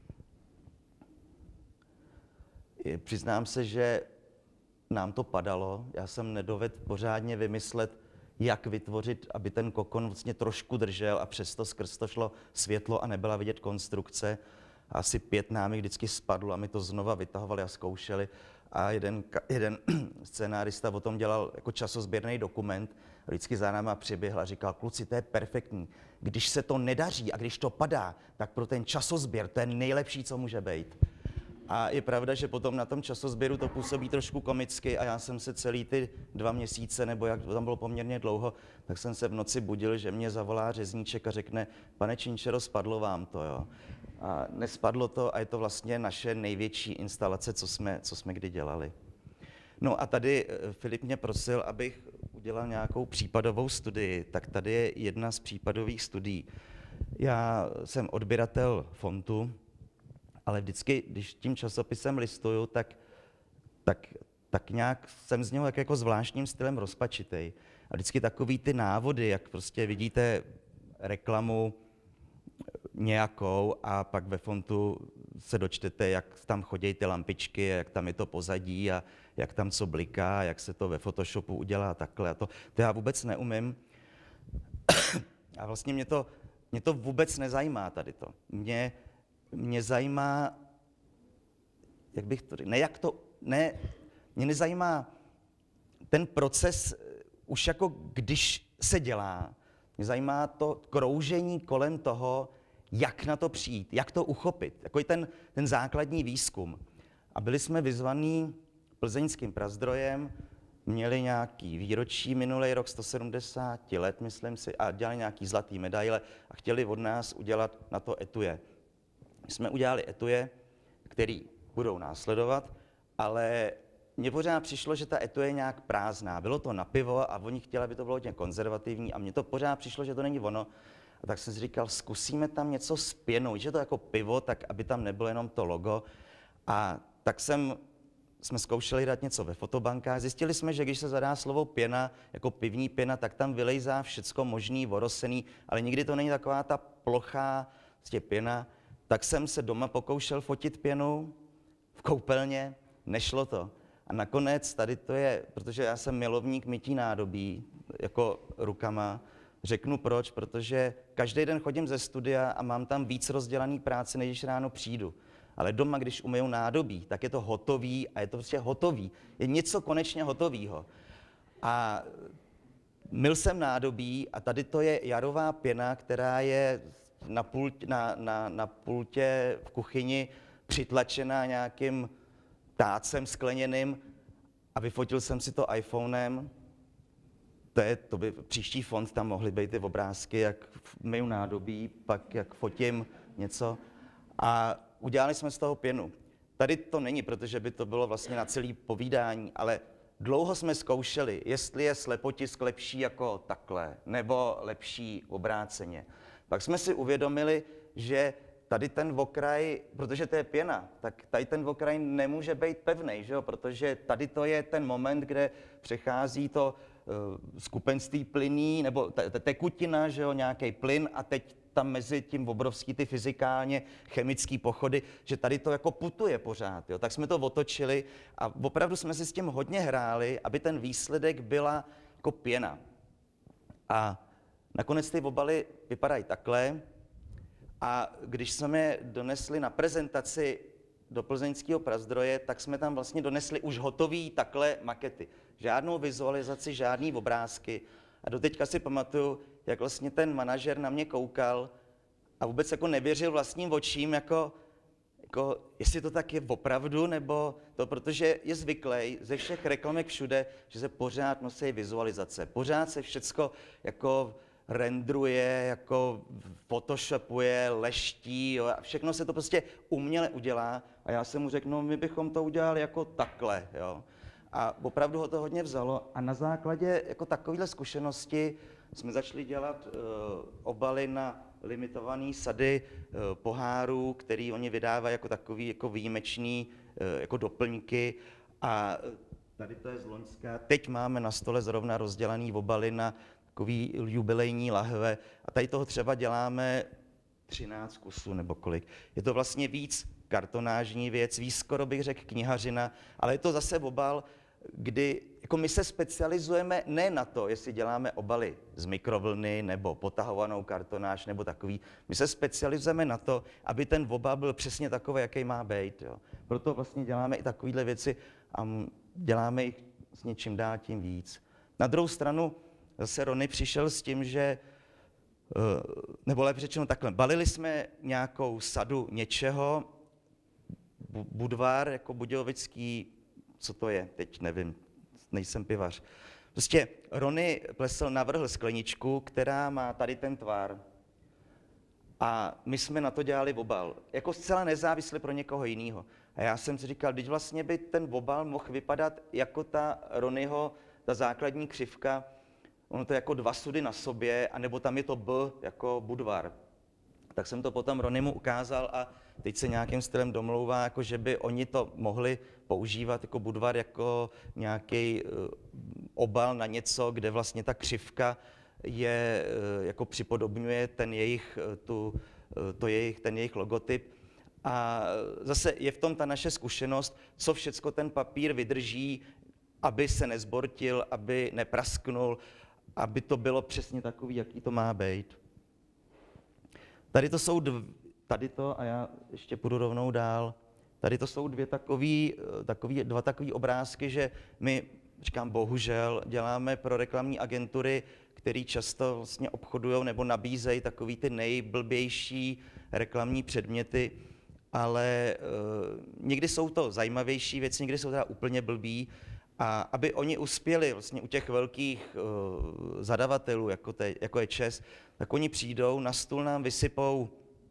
Přiznám se, že nám to padalo, já jsem nedovedl pořádně vymyslet, jak vytvořit, aby ten kokon vlastně trošku držel a přesto skrz to šlo světlo a nebyla vidět konstrukce. Asi pět námi vždycky spadlo a my to znova vytahovali a zkoušeli. A jeden, jeden scénárista o tom dělal jako časozběrný dokument. Vždycky za náma přiběhl a říkal, kluci, to je perfektní. Když se to nedaří a když to padá, tak pro ten časozběr to je nejlepší, co může být. A je pravda, že potom na tom časozběru to působí trošku komicky a já jsem se celý ty dva měsíce, nebo jak to tam bylo poměrně dlouho, tak jsem se v noci budil, že mě zavolá řezníček a řekne, pane Činčero, spadlo vám to, jo. A nespadlo to a je to vlastně naše největší instalace, co jsme, co jsme kdy dělali. No a tady Filip mě prosil, abych udělal nějakou případovou studii, tak tady je jedna z případových studií. Já jsem odběratel fontu, ale vždycky, když tím časopisem listuju, tak, tak, tak nějak jsem z něho tak jako zvláštním stylem rozpačitej. A vždycky takový ty návody, jak prostě vidíte reklamu nějakou a pak ve fontu se dočtete, jak tam chodí ty lampičky, jak tam je to pozadí a jak tam co bliká, jak se to ve Photoshopu udělá takhle. A to, to já vůbec neumím. A vlastně mě to, mě to vůbec nezajímá tady to. Mě, mě zajímá, jak bych to řekl, ne jak to, ne, mě nezajímá ten proces už jako když se dělá. Mě zajímá to kroužení kolem toho, jak na to přijít, jak to uchopit, jako ten, ten základní výzkum. A byli jsme vyzvaní plzeňským Prazdrojem, měli nějaký výročí minulý rok, sto sedmdesát let, myslím si, a dělali nějaký zlatý medaile a chtěli od nás udělat na to etuje. My jsme udělali etuje, který budou následovat, ale mně pořád přišlo, že ta etuje je nějak prázdná. Bylo to na pivo a oni chtěli, aby to bylo hodně konzervativní a mně to pořád přišlo, že to není ono. A tak jsem si říkal, zkusíme tam něco s pěnou, že to jako pivo, tak aby tam nebylo jenom to logo. A tak jsem, jsme zkoušeli dát něco ve fotobankách. Zjistili jsme, že když se zadá slovo pěna, jako pivní pěna, tak tam vylejzá všecko možný, vorosený, ale nikdy to není taková ta plochá vlastně pěna. Tak jsem se doma pokoušel fotit pěnu v koupelně, nešlo to. A nakonec tady to je, protože já jsem milovník mytí nádobí, jako rukama, řeknu proč, protože každý den chodím ze studia a mám tam víc rozdělaný práce, než když ráno přijdu. Ale doma, když umyju nádobí, tak je to hotový a je to prostě hotový. Je něco konečně hotovýho. A myl jsem nádobí a tady to je jarová pěna, která je na, pult, na, na, na pultě v kuchyni přitlačená nějakým tácem skleněným a vyfotil jsem si to iPhonem. To, je, to by příští fond, tam mohly být ty obrázky, jak myju nádobí, pak jak fotím něco. A udělali jsme z toho pěnu. Tady to není, protože by to bylo vlastně na celý povídání, ale dlouho jsme zkoušeli, jestli je slepotisk lepší jako takhle, nebo lepší obráceně. Pak jsme si uvědomili, že tady ten okraj, protože to je pěna, tak tady ten okraj nemůže být pevnej, že jo? Protože tady to je ten moment, kde přechází to uh, skupenství plynný, nebo ta tekutina, že jo, nějaký plyn a teď tam mezi tím obrovský ty fyzikálně chemické pochody, že tady to jako putuje pořád, jo? Tak jsme to otočili a opravdu jsme si s tím hodně hráli, aby ten výsledek byla jako pěna. A nakonec ty obaly vypadají takhle. A když jsme je donesli na prezentaci do plzeňského Prazdroje, tak jsme tam vlastně donesli už hotový takhle makety. Žádnou vizualizaci, žádný obrázky. A doteďka si pamatuju, jak vlastně ten manažer na mě koukal a vůbec jako nevěřil vlastním očím, jako, jako jestli to tak je opravdu, nebo to, protože je zvyklý ze všech reklamek všude, že se pořád nosí vizualizace. Pořád se všecko jako rendruje, jako photoshopuje, leští, jo, a všechno se to prostě uměle udělá. A já jsem mu řekl, no my bychom to udělali jako takhle, jo. A opravdu ho to hodně vzalo a na základě jako takovéhle zkušenosti jsme začali dělat uh, obaly na limitované sady uh, pohárů, který oni vydávají jako takový jako výjimečný uh, jako doplňky. A Tady to je z loňska. Teď máme na stole zrovna rozdělaný obaly na takový jubilejní lahve a tady toho třeba děláme třináct kusů nebo kolik. Je to vlastně víc kartonážní věc, víc skoro bych řekl knihařina, ale je to zase obal, kdy jako my se specializujeme ne na to, jestli děláme obaly z mikrovlny nebo potahovanou kartonáž nebo takový. My se specializujeme na to, aby ten obal byl přesně takový, jaký má být. Jo. Proto vlastně děláme i takovéhle věci a děláme jich s něčím dál tím víc. Na druhou stranu zase Rony přišel s tím, že, nebo lépe řečeno takhle, balili jsme nějakou sadu něčeho, Budvar jako budějovický, co to je, teď nevím, nejsem pivař. Prostě Rony Plesl navrhl skleničku, která má tady ten tvar a my jsme na to dělali obal, jako zcela nezávisle pro někoho jiného. A já jsem si říkal, teď vlastně by ten obal mohl vypadat jako ta Ronyho, ta základní křivka, ono to je jako dva sudy na sobě, anebo tam je to B jako Budvar. Tak jsem to potom Ronymu ukázal a teď se nějakým stylem domlouvá, jako že by oni to mohli používat jako Budvar, jako nějaký obal na něco, kde vlastně ta křivka je, jako připodobňuje ten jejich, tu, to jejich, ten jejich logotyp. A zase je v tom ta naše zkušenost, co všecko ten papír vydrží, aby se nezbortil, aby neprasknul, aby to bylo přesně takový, jaký to má být. Tady to jsou dv, tady to, a já ještě půjdu rovnou dál, tady to jsou dvě takový, takový, dva takový obrázky, že my, říkám bohužel, děláme pro reklamní agentury, které často vlastně obchodují nebo nabízejí takový ty nejblbější reklamní předměty, ale uh, někdy jsou to zajímavější věci, někdy jsou teda úplně blbý. A aby oni uspěli vlastně u těch velkých uh, zadavatelů, jako, te, jako je ČES, tak oni přijdou, na stůl nám vysypou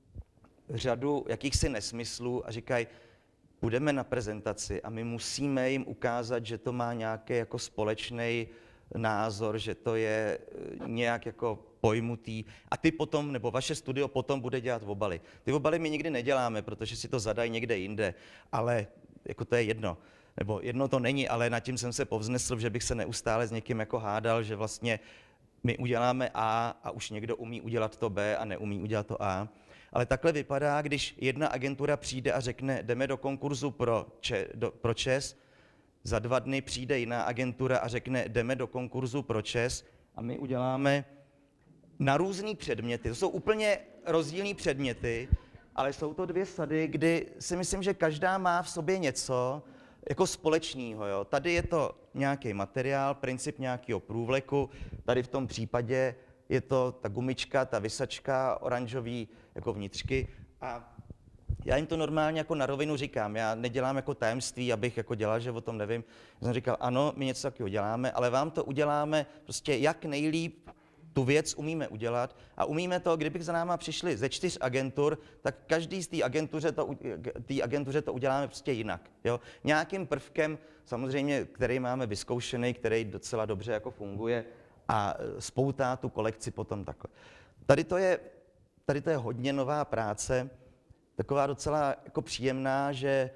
řadu jakýchsi nesmyslů a říkají, půjdeme na prezentaci a my musíme jim ukázat, že to má nějaký jako společný názor, že to je nějak jako pojmutý a ty potom, nebo vaše studio potom bude dělat obaly. Ty obaly my nikdy neděláme, protože si to zadají někde jinde, ale jako to je jedno. Nebo jedno to není, ale nad tím jsem se povznesl, že bych se neustále s někým jako hádal, že vlastně my uděláme A a už někdo umí udělat to B a neumí udělat to A. Ale takhle vypadá, když jedna agentura přijde a řekne, jdeme do konkurzu pro, če, do, pro ČES, za dva dny přijde jiná agentura a řekne, jdeme do konkurzu pro ČES a my uděláme na různý předměty. To jsou úplně rozdílný předměty, ale jsou to dvě sady, kdy si myslím, že každá má v sobě něco jako společného. Jo. Tady je to nějaký materiál, princip nějakého průvleku, tady v tom případě je to ta gumička, ta visačka, oranžový jako vnitřky a já jim to normálně jako na rovinu říkám, já nedělám jako tajemství, abych jako dělal, že o tom nevím. Já jsem říkal, ano, my něco takového děláme, ale vám to uděláme prostě jak nejlíp, tu věc umíme udělat a umíme to, kdybych za náma přišli ze čtyř agentur, tak každý z té agentuře to, té agentuře to uděláme prostě jinak. Jo? Nějakým prvkem, samozřejmě, který máme vyzkoušený, který docela dobře jako funguje a spoutá tu kolekci potom takhle. Tady to je, tady to je hodně nová práce, taková docela jako příjemná, že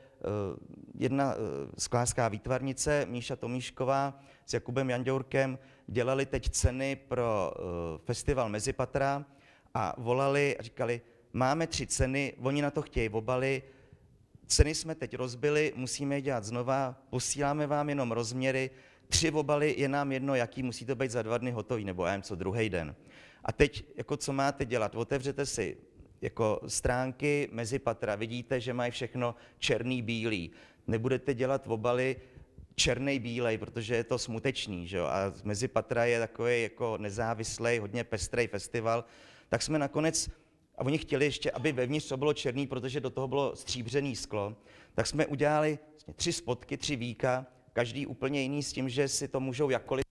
jedna sklářská výtvarnice, Míša Tomíšková s Jakubem Janďourkem, dělali teď ceny pro festival Mezipatra a volali a říkali, máme tři ceny, oni na to chtějí obaly, ceny jsme teď rozbili, musíme je dělat znova, posíláme vám jenom rozměry, tři obaly, je nám jedno, jaký, musí to být za dva dny hotový, nebo já nevím co, druhý den. A teď, jako co máte dělat, otevřete si jako stránky Mezipatra, vidíte, že mají všechno černý, bílý. Nebudete dělat obaly černej, bílej, protože je to smutečný, že jo? A Mezipatra je takový jako nezávislý, hodně pestrý festival. Tak jsme nakonec, a oni chtěli ještě, aby vevnitř to bylo černý, protože do toho bylo stříbřený sklo, tak jsme udělali vlastně tři spotky, tři víka, každý úplně jiný s tím, že si to můžou jakkoliv,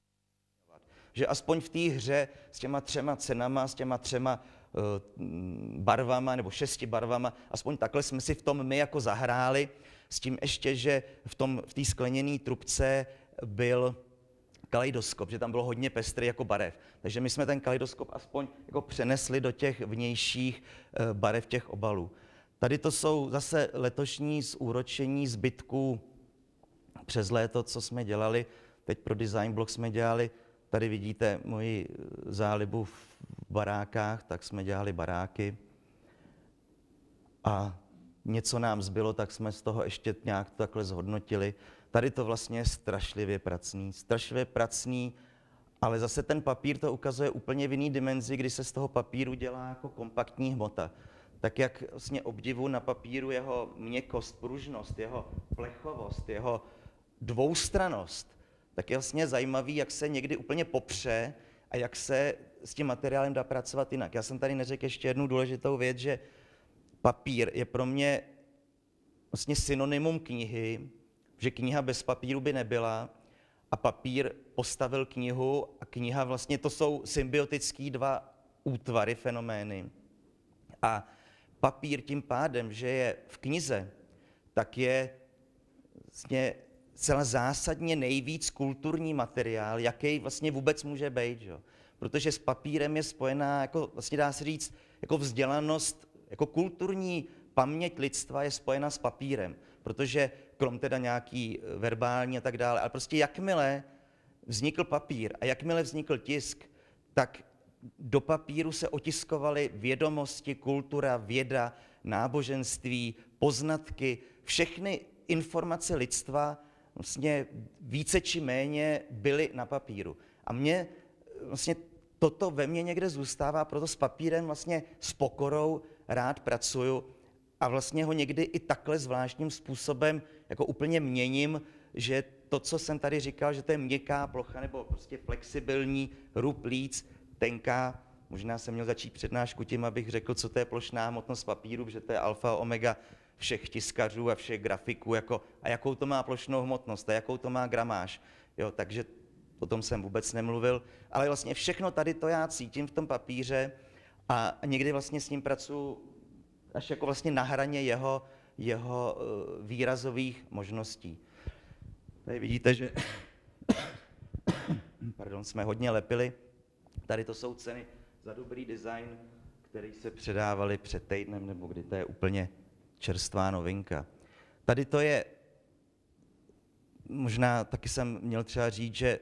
že aspoň v té hře s těma třema cenama, s těma třema uh, barvama nebo šesti barvama, aspoň takhle jsme si v tom my jako zahráli, s tím ještě, že v tom v té skleněné trubce byl kaleidoskop, že tam bylo hodně pestrý jako barev. Takže my jsme ten kaleidoskop aspoň jako přenesli do těch vnějších uh, barev těch obalů. Tady to jsou zase letošní zúročení zbytků přes léto, co jsme dělali, teď pro Design Block jsme dělali, tady vidíte moji zálibu v barákách, tak jsme dělali baráky. A něco nám zbylo, tak jsme z toho ještě nějak takhle zhodnotili. Tady to vlastně je strašlivě pracný, strašlivě pracný, ale zase ten papír to ukazuje úplně v jiný dimenzi, kdy se z toho papíru dělá jako kompaktní hmota. Tak jak vlastně obdivu na papíru jeho měkkost, pružnost, jeho plechovost, jeho dvoustrannost, tak je vlastně zajímavý, jak se někdy úplně popře a jak se s tím materiálem dá pracovat jinak. Já jsem tady neřekl ještě jednu důležitou věc, že papír je pro mě vlastně synonymum knihy, že kniha bez papíru by nebyla a papír postavil knihu a kniha vlastně to jsou symbiotický dva útvary, fenomény. A papír tím pádem, že je v knize, tak je vlastně celá zásadně nejvíc kulturní materiál, jaký vlastně vůbec může být, jo? Protože s papírem je spojená, jako vlastně dá se říct, jako vzdělanost, jako kulturní paměť lidstva je spojena s papírem, protože krom teda nějaký verbální a tak dále, ale prostě jakmile vznikl papír a jakmile vznikl tisk, tak do papíru se otiskovaly vědomosti, kultura, věda, náboženství, poznatky, všechny informace lidstva vlastně více či méně byly na papíru. A mě vlastně toto ve mně někde zůstává, proto s papírem vlastně s pokorou rád pracuju a vlastně ho někdy i takhle zvláštním způsobem jako úplně měním, že to, co jsem tady říkal, že to je měkká plocha nebo prostě flexibilní, rub líc, tenká, možná jsem měl začít přednášku tím, abych řekl, co to je plošná hmotnost papíru, že to je alfa omega všech tiskařů a všech grafiků, jako, a jakou to má plošnou hmotnost a jakou to má gramáž. Jo, takže o tom jsem vůbec nemluvil, ale vlastně všechno tady to já cítím v tom papíře a někdy vlastně s ním pracuji až jako vlastně na hraně jeho, jeho výrazových možností. Tady vidíte, že pardon, jsme hodně lepili. Tady to jsou ceny za dobrý design, které se předávaly před týdnem, nebo kdy to je úplně čerstvá novinka. Tady to je, možná taky jsem měl třeba říct, že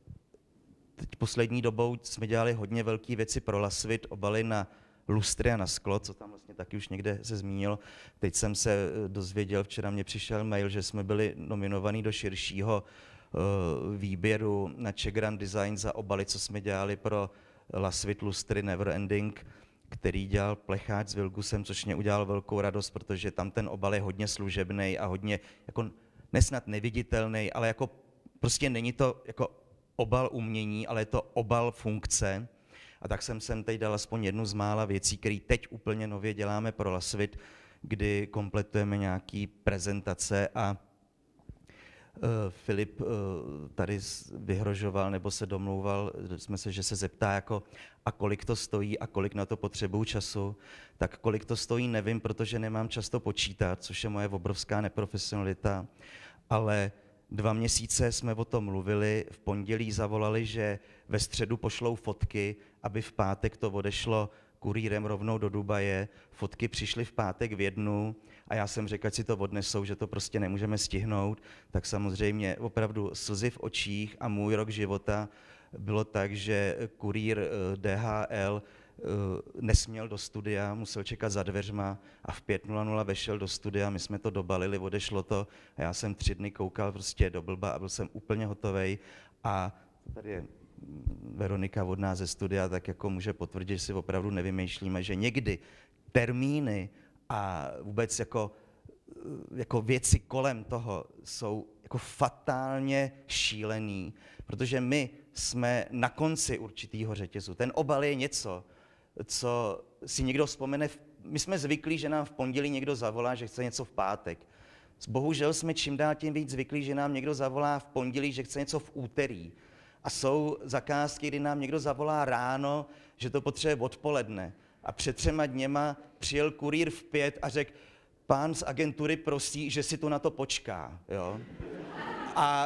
teď poslední dobou jsme dělali hodně velké věci pro Lasvit, obaly na lustry a na sklo, co tam vlastně taky už někde se zmínilo. Teď jsem se dozvěděl, včera mě přišel mail, že jsme byli nominovaní do širšího uh, výběru na Czech Grand Design za obaly, co jsme dělali pro Lasvit lustry Neverending, který dělal plecháč s Vilgusem, což mě udělal velkou radost, protože tam ten obal je hodně služebný a hodně, jako nesnad neviditelný, ale jako prostě není to jako obal umění, ale je to obal funkce. A tak jsem sem teď dal aspoň jednu z mála věcí, které teď úplně nově děláme pro Lasvit, kdy kompletujeme nějaký prezentace a uh, Filip uh, tady vyhrožoval nebo se domlouval, jsme se, že se zeptá, jako, a kolik to stojí a kolik na to potřebuju času. Tak kolik to stojí, nevím, protože nemám často počítat, což je moje obrovská neprofesionalita, ale dva měsíce jsme o tom mluvili, v pondělí zavolali, že ve středu pošlou fotky, aby v pátek to odešlo kurýrem rovnou do Dubaje. Fotky přišly v pátek v jednu a já jsem řekl, ať si to odnesou, že to prostě nemůžeme stihnout. Tak samozřejmě opravdu slzy v očích a můj rok života bylo tak, že kurýr D H L nesměl do studia, musel čekat za dveřma a v pět nula nula vešel do studia, my jsme to dobalili, odešlo to a já jsem tři dny koukal prostě do blba a byl jsem úplně hotovej a tady je Veronika od nás ze studia, tak jako může potvrdit, že si opravdu nevymýšlíme, že někdy termíny a vůbec jako, jako věci kolem toho jsou jako fatálně šílený, protože my jsme na konci určitýho řetězu. Ten obal je něco, co si někdo vzpomene, my jsme zvyklí, že nám v pondělí někdo zavolá, že chce něco v pátek. Bohužel jsme čím dál tím víc zvyklí, že nám někdo zavolá v pondělí, že chce něco v úterý. A jsou zakázky, kdy nám někdo zavolá ráno, že to potřebuje odpoledne. A před třema dněma přijel kurýr v pět a řekl, pán z agentury prosí, že si tu na to počká. Jo? A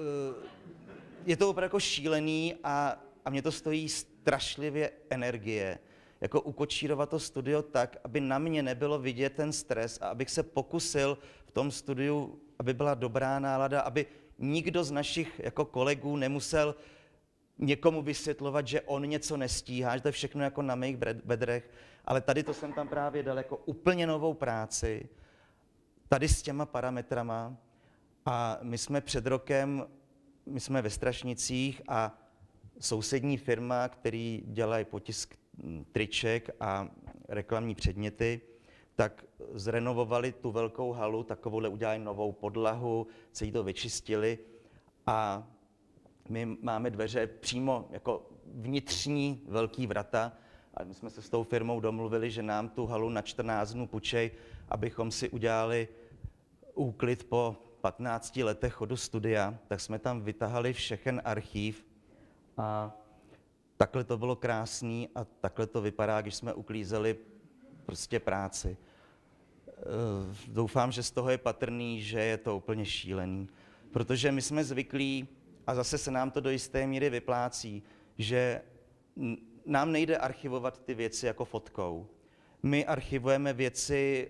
je to opravdu jako šílený a, a mě to stojí strašlivě energie. Jako ukočírovat to studio tak, aby na mě nebylo vidět ten stres a abych se pokusil v tom studiu, aby byla dobrá nálada, aby nikdo z našich jako kolegů nemusel někomu vysvětlovat, že on něco nestíhá, že to je všechno jako na mých bedrech, ale tady to jsem tam právě dal jako úplně novou práci, tady s těma parametrama a my jsme před rokem, my jsme ve Strašnicích a sousední firma, který dělají potisk triček a reklamní předměty, tak zrenovovali tu velkou halu, takovouhle udělali novou podlahu, celý to vyčistili a my máme dveře přímo jako vnitřní velký vrata a my jsme se s tou firmou domluvili, že nám tu halu na čtrnáct dnů půjčej, abychom si udělali úklid po patnácti letech chodu studia, tak jsme tam vytahali všechen archív a takhle to bylo krásný a takhle to vypadá, když jsme uklízeli prostě práci. Doufám, že z toho je patrný, že je to úplně šílený, protože my jsme zvyklí, a zase se nám to do jisté míry vyplácí, že nám nejde archivovat ty věci jako fotkou. My archivujeme věci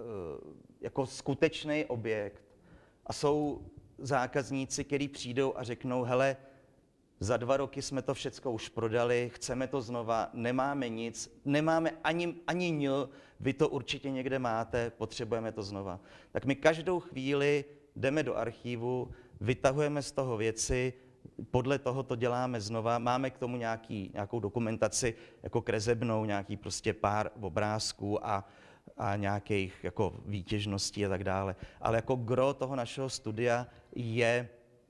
jako skutečný objekt a jsou zákazníci, kteří přijdou a řeknou, hele, za dva roky jsme to všecko už prodali, chceme to znova, nemáme nic, nemáme ani, ani ň, vy to určitě někde máte, potřebujeme to znova. Tak my každou chvíli jdeme do archívu, vytahujeme z toho věci, podle toho to děláme znova, máme k tomu nějaký, nějakou dokumentaci jako kresebnou, nějaký prostě pár obrázků a, a nějakých jako výtěžností a tak dále. Ale jako gro toho našeho studia je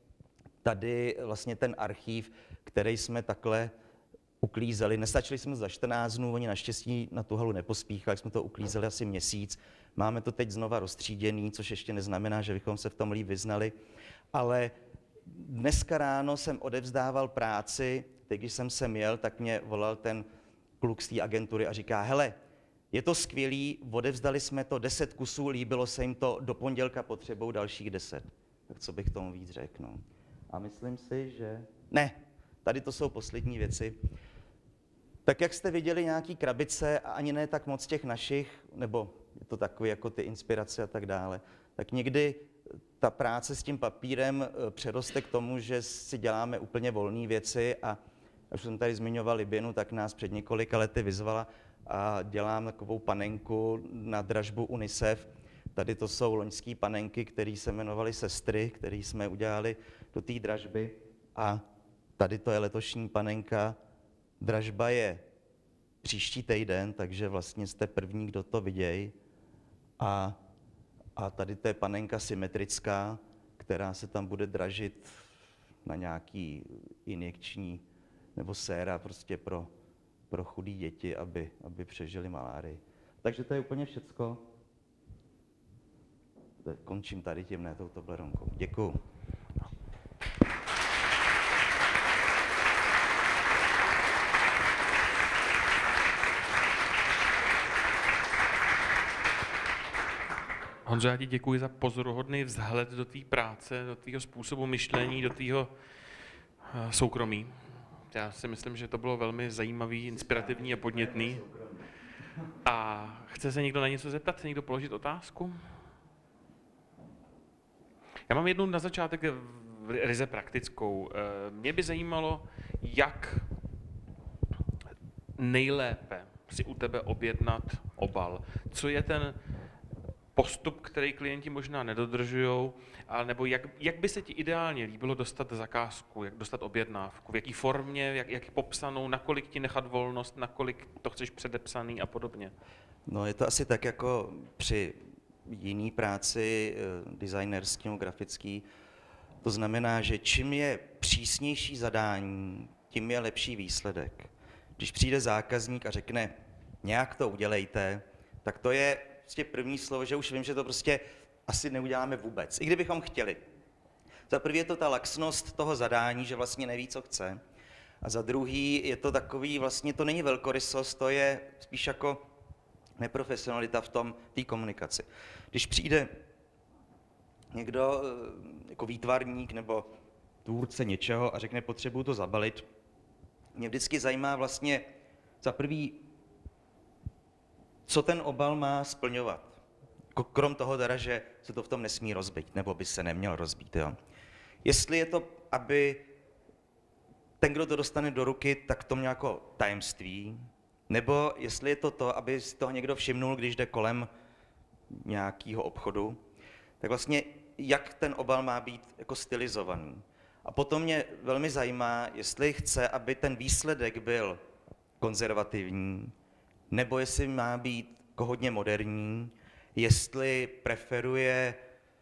tady vlastně ten archív, který jsme takhle uklízeli. Nestačili jsme za čtrnáct dnů, oni naštěstí na tu halu nepospíchali, jsme to uklízeli asi měsíc. Máme to teď znova roztříděný, což ještě neznamená, že bychom se v tom líp vyznali. Ale dneska ráno jsem odevzdával práci, teď když jsem sem jel, tak mě volal ten kluk z té agentury a říká, hele, je to skvělý, odevzdali jsme to deset kusů, líbilo se jim to, do pondělka potřebují dalších deset. Tak co bych tomu víc řekl? No. A myslím si, že... Ne, tady to jsou poslední věci. Tak jak jste viděli nějaký krabice, a ani ne tak moc těch našich, nebo je to takové jako ty inspirace a tak dále, tak někdy ta práce s tím papírem přeroste k tomu, že si děláme úplně volné věci a už jsem tady zmiňoval Liběnu, tak nás před několika lety vyzvala a dělám takovou panenku na dražbu UNICEF. Tady to jsou loňské panenky, které se jmenovaly Sestry, které jsme udělali do té dražby a tady to je letošní panenka. Dražba je příští týden, takže vlastně jste první, kdo to vidějí. A, a tady to je panenka symetrická, která se tam bude dražit na nějaký injekční nebo séra prostě pro, pro chudé děti, aby, aby přežili malárii. Takže to je úplně všecko. Končím tady tím, ne touto bleronkou. Děkuju. Honzo, já ti děkuji za pozoruhodný vzhled do té práce, do tvého způsobu myšlení, do tvého soukromí. Já si myslím, že to bylo velmi zajímavý, inspirativní a podnětný. A chce se někdo na něco zeptat? Chce někdo položit otázku? Já mám jednu na začátek ryze praktickou. Mě by zajímalo, jak nejlépe si u tebe objednat obal. Co je ten postup, který klienti možná nedodržují, nebo jak, jak by se ti ideálně líbilo dostat zakázku, jak dostat objednávku, v jaký formě, jak, jak popsanou, nakolik ti nechat volnost, nakolik to chceš předepsaný a podobně. No je to asi tak jako při jiný práci, designerský nebo grafický. To znamená, že čím je přísnější zadání, tím je lepší výsledek. Když přijde zákazník a řekne, nějak to udělejte, tak to je prostě první slovo, že už vím, že to prostě asi neuděláme vůbec, i kdybychom chtěli. Za první je to ta laxnost toho zadání, že vlastně neví, co chce. A za druhý je to takový, vlastně to není velkorysost, to je spíš jako neprofesionalita v tom, té komunikaci. Když přijde někdo jako výtvarník nebo tvůrce něčeho a řekne, potřebuju to zabalit, mě vždycky zajímá vlastně za prvý, co ten obal má splňovat. Krom toho teda, že se to v tom nesmí rozbít, nebo by se neměl rozbít. Jo. Jestli je to, aby ten, kdo to dostane do ruky, tak to měl jako tajemství, nebo jestli je to to, aby si toho někdo všimnul, když jde kolem nějakého obchodu, tak vlastně jak ten obal má být jako stylizovaný. A potom mě velmi zajímá, jestli chce, aby ten výsledek byl konzervativní, nebo jestli má být jako hodně moderní, jestli preferuje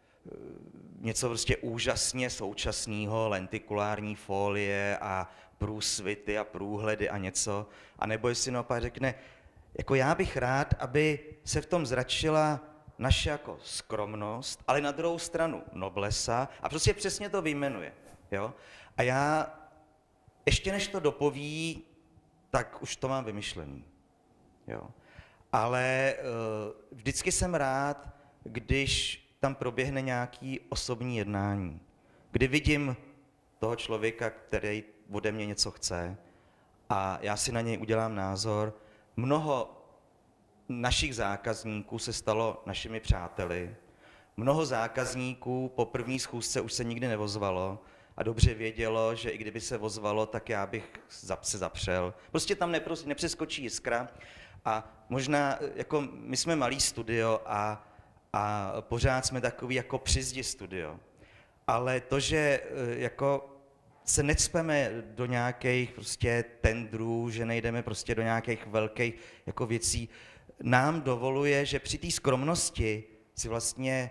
něco prostě úžasně současného, lentikulární folie a průsvity a průhledy a něco, anebo jestli naopak řekne, jako já bych rád, aby se v tom zračila naše jako skromnost, ale na druhou stranu noblesa a prostě přesně to vyjmenuje. Jo? A já, ještě než to dopoví, tak už to mám vymyšlený. Jo? Ale uh, vždycky jsem rád, když tam proběhne nějaký osobní jednání, kdy vidím toho člověka, který ode mě něco chce a já si na něj udělám názor. Mnoho našich zákazníků se stalo našimi přáteli. Mnoho zákazníků po první schůzce už se nikdy nevozvalo a dobře vědělo, že i kdyby se vozvalo, tak já bych se zapřel. Prostě tam nepros, nepřeskočí jiskra a možná, jako my jsme malý studio a, a pořád jsme takový jako při zdi studio. Ale to, že jako se necpeme do nějakých prostě tendrů, že nejdeme prostě do nějakých velkých jako věcí, nám dovoluje, že při té skromnosti si vlastně,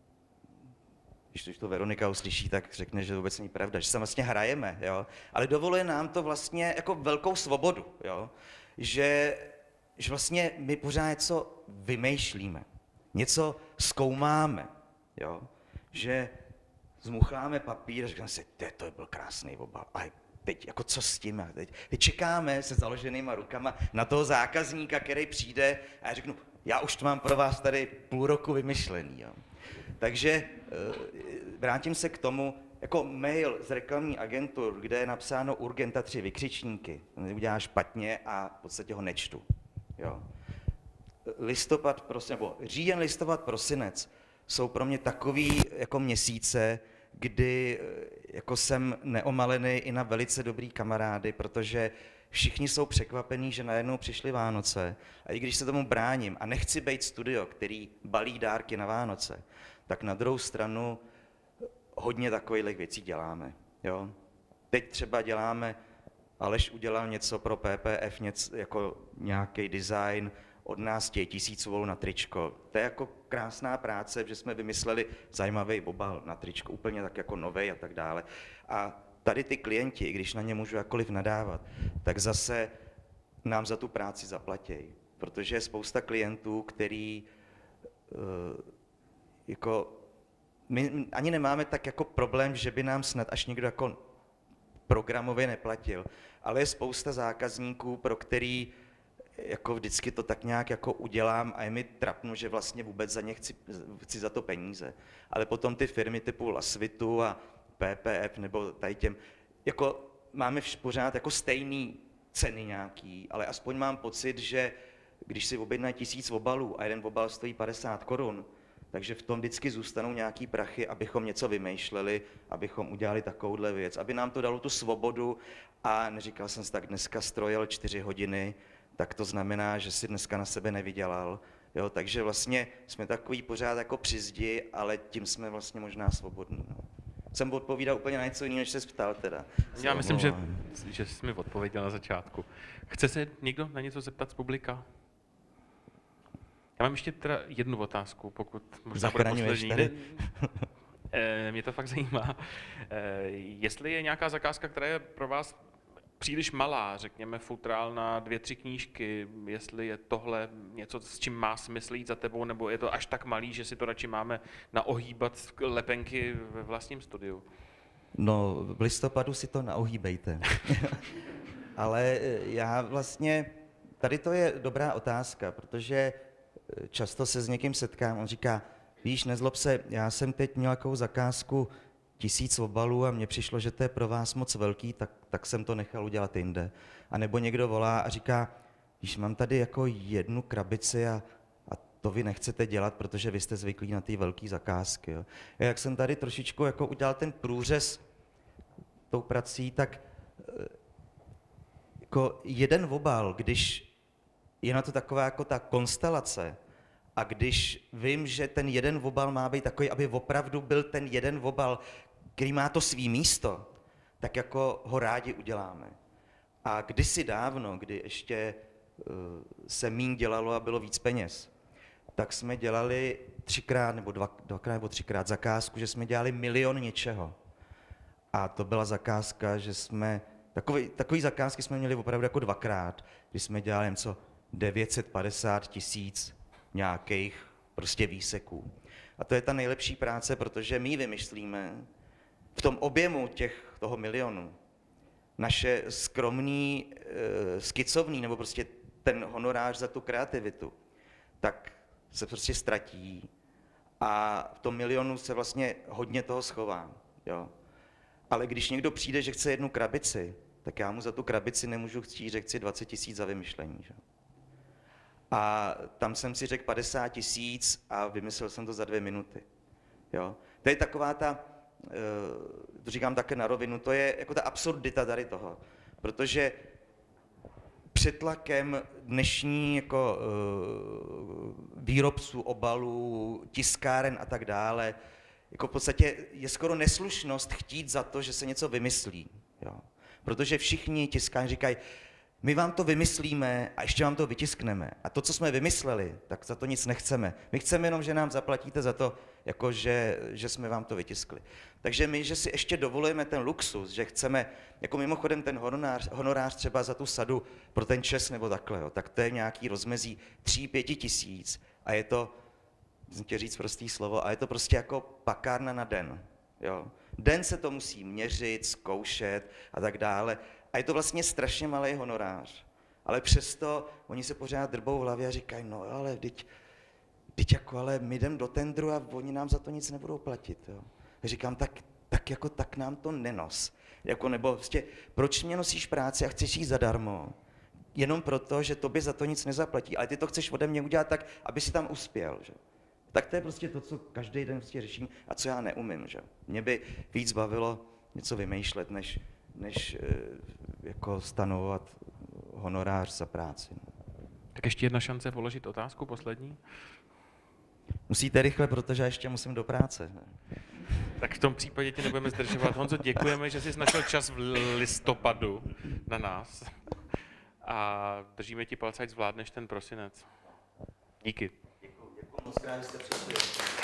když to Veronika uslyší, tak řekne, že to vůbec není pravda, že se vlastně hrajeme, jo? Ale dovoluje nám to vlastně jako velkou svobodu, jo? Že, že vlastně my pořád něco vymýšlíme, něco zkoumáme, jo? Že zmucháme papír a říkáme si, to byl krásný obal, a teď jako co s tím? Teď, teď čekáme se založenýma rukama na toho zákazníka, který přijde a já řeknu, já už to mám pro vás tady půl roku vymyšlený. Jo. Takže vrátím se k tomu, jako mail z reklamní agentur, kde je napsáno Urgenta tři vykřičníky, udělá špatně a v podstatě ho nečtu. Jo. Listopad, prosinec, nebo říjen, listopad, prosinec jsou pro mě takový jako měsíce, kdy jako jsem neomalený i na velice dobrý kamarády, protože všichni jsou překvapení, že najednou přišly Vánoce. A i když se tomu bráním a nechci být studio, který balí dárky na Vánoce, tak na druhou stranu hodně takových věcí děláme. Jo? Teď třeba děláme, Aleš udělal něco pro P P F, něco, jako nějaký design, od nás těch tisíc volů na tričko. To je jako krásná práce, že jsme vymysleli zajímavý obal na tričko, úplně tak jako novej a tak dále. A tady ty klienti, i když na ně můžu jakkoliv nadávat, tak zase nám za tu práci zaplatí. Protože je spousta klientů, který uh, jako, my ani nemáme tak jako problém, že by nám snad až někdo jako programově neplatil, ale je spousta zákazníků, pro který jako vždycky to tak nějak jako udělám a je mi trapno, že vlastně vůbec za ně chci, chci za to peníze. Ale potom ty firmy typu Lasvitu a P P F nebo tady těm, jako máme pořád jako stejný ceny nějaký, ale aspoň mám pocit, že když si objednají tisíc obalů a jeden obal stojí padesát korun, takže v tom vždycky zůstanou nějaký prachy, abychom něco vymýšleli, abychom udělali takovouhle věc, aby nám to dalo tu svobodu a neříkal jsem si tak, dneska strojil čtyři hodiny, tak to znamená, že si dneska na sebe nevydělal. Jo, takže vlastně jsme takový pořád jako při zdi, ale tím jsme vlastně možná svobodní. No. Jsem odpovídal úplně na něco jiného, než se ptal teda. Já myslím, že, že jsi mi odpověděl na začátku. Chce se někdo na něco zeptat z publika? Já mám ještě teda jednu otázku, pokud možná bude poslední. E, mě to fakt zajímá. E, jestli je nějaká zakázka, která je pro vás příliš malá, řekněme futrál na dvě, tři knížky, jestli je tohle něco, s čím má smysl jít za tebou, nebo je to až tak malý, že si to radši máme naohýbat lepenky ve vlastním studiu? No, v listopadu si to naohýbejte. Ale já vlastně, tady to je dobrá otázka, protože často se s někým setkám, on říká, víš, nezlob se, já jsem teď měl takovou zakázku tisíc obalů a mně přišlo, že to je pro vás moc velký, tak, tak jsem to nechal udělat jinde. A nebo někdo volá a říká, víš, mám tady jako jednu krabici a, a to vy nechcete dělat, protože vy jste zvyklí na ty velké zakázky. Jo. A jak jsem tady trošičku jako udělal ten průřez tou prací, tak jako jeden obal, když je na to taková jako ta konstelace, a když vím, že ten jeden obal má být takový, aby opravdu byl ten jeden obal, který má to svý místo, tak jako ho rádi uděláme. A kdysi dávno, kdy ještě uh, se míň dělalo a bylo víc peněz, tak jsme dělali třikrát nebo dva, dvakrát nebo třikrát zakázku, že jsme dělali milion něčeho. A to byla zakázka, že jsme, takový, takový zakázky jsme měli opravdu jako dvakrát, kdy jsme dělali něco devět set padesát tisíc nějakých prostě výseků. A to je ta nejlepší práce, protože my vymyslíme v tom objemu těch, toho milionu naše skromný, e, skicovný, nebo prostě ten honorář za tu kreativitu, tak se prostě ztratí a v tom milionu se vlastně hodně toho schová. Jo? Ale když někdo přijde, že chce jednu krabici, tak já mu za tu krabici nemůžu chtít, že chci dvacet tisíc za vymyšlení. Že? A tam jsem si řekl padesát tisíc a vymyslel jsem to za dvě minuty. Jo? To je taková ta, to říkám také na rovinu, to je jako ta absurdita tady toho. Protože před tlakem dnešní jako výrobců, obalů, tiskáren a tak dále, jako v podstatě je skoro neslušnost chtít za to, že se něco vymyslí. Jo? Protože všichni tiskárni říkají, my vám to vymyslíme a ještě vám to vytiskneme. A to, co jsme vymysleli, tak za to nic nechceme. My chceme jenom, že nám zaplatíte za to, jako že, že jsme vám to vytiskli. Takže my, že si ještě dovolujeme ten luxus, že chceme, jako mimochodem ten honorář, honorář třeba za tu sadu pro ten čes nebo takhle, jo, tak to je nějaký rozmezí tří, pěti tisíc a je to, musím tě říct prostý slovo, a je to prostě jako pakárna na den. Jo. Den se to musí měřit, zkoušet a tak dále. A je to vlastně strašně malý honorář. Ale přesto oni se pořád drbou v hlavě a říkají, no ale teď, teď jako, ale my jdem do tendru a oni nám za to nic nebudou platit. Jo. A říkám, tak, tak jako tak nám to nenos. Jako, nebo prostě, proč mě nosíš práci a chceš jít zadarmo? Jenom proto, že tobě za to nic nezaplatí. Ale ty to chceš ode mě udělat tak, aby si tam uspěl. Že? Tak to je prostě to, co každý den prostě řeším a co já neumím. Že? Mě by víc bavilo něco vymýšlet, než, než jako stanovovat honorář za práci. Tak ještě jedna šance položit otázku, poslední. Musíte rychle, protože ještě musím do práce. Tak v tom případě tě nebudeme zdržovat. Honzo, děkujeme, že jsi našel čas v listopadu na nás. A držíme ti palce, ať zvládneš ten prosinec. Díky. Děkuji, děkuji moc krát, že jste přišli.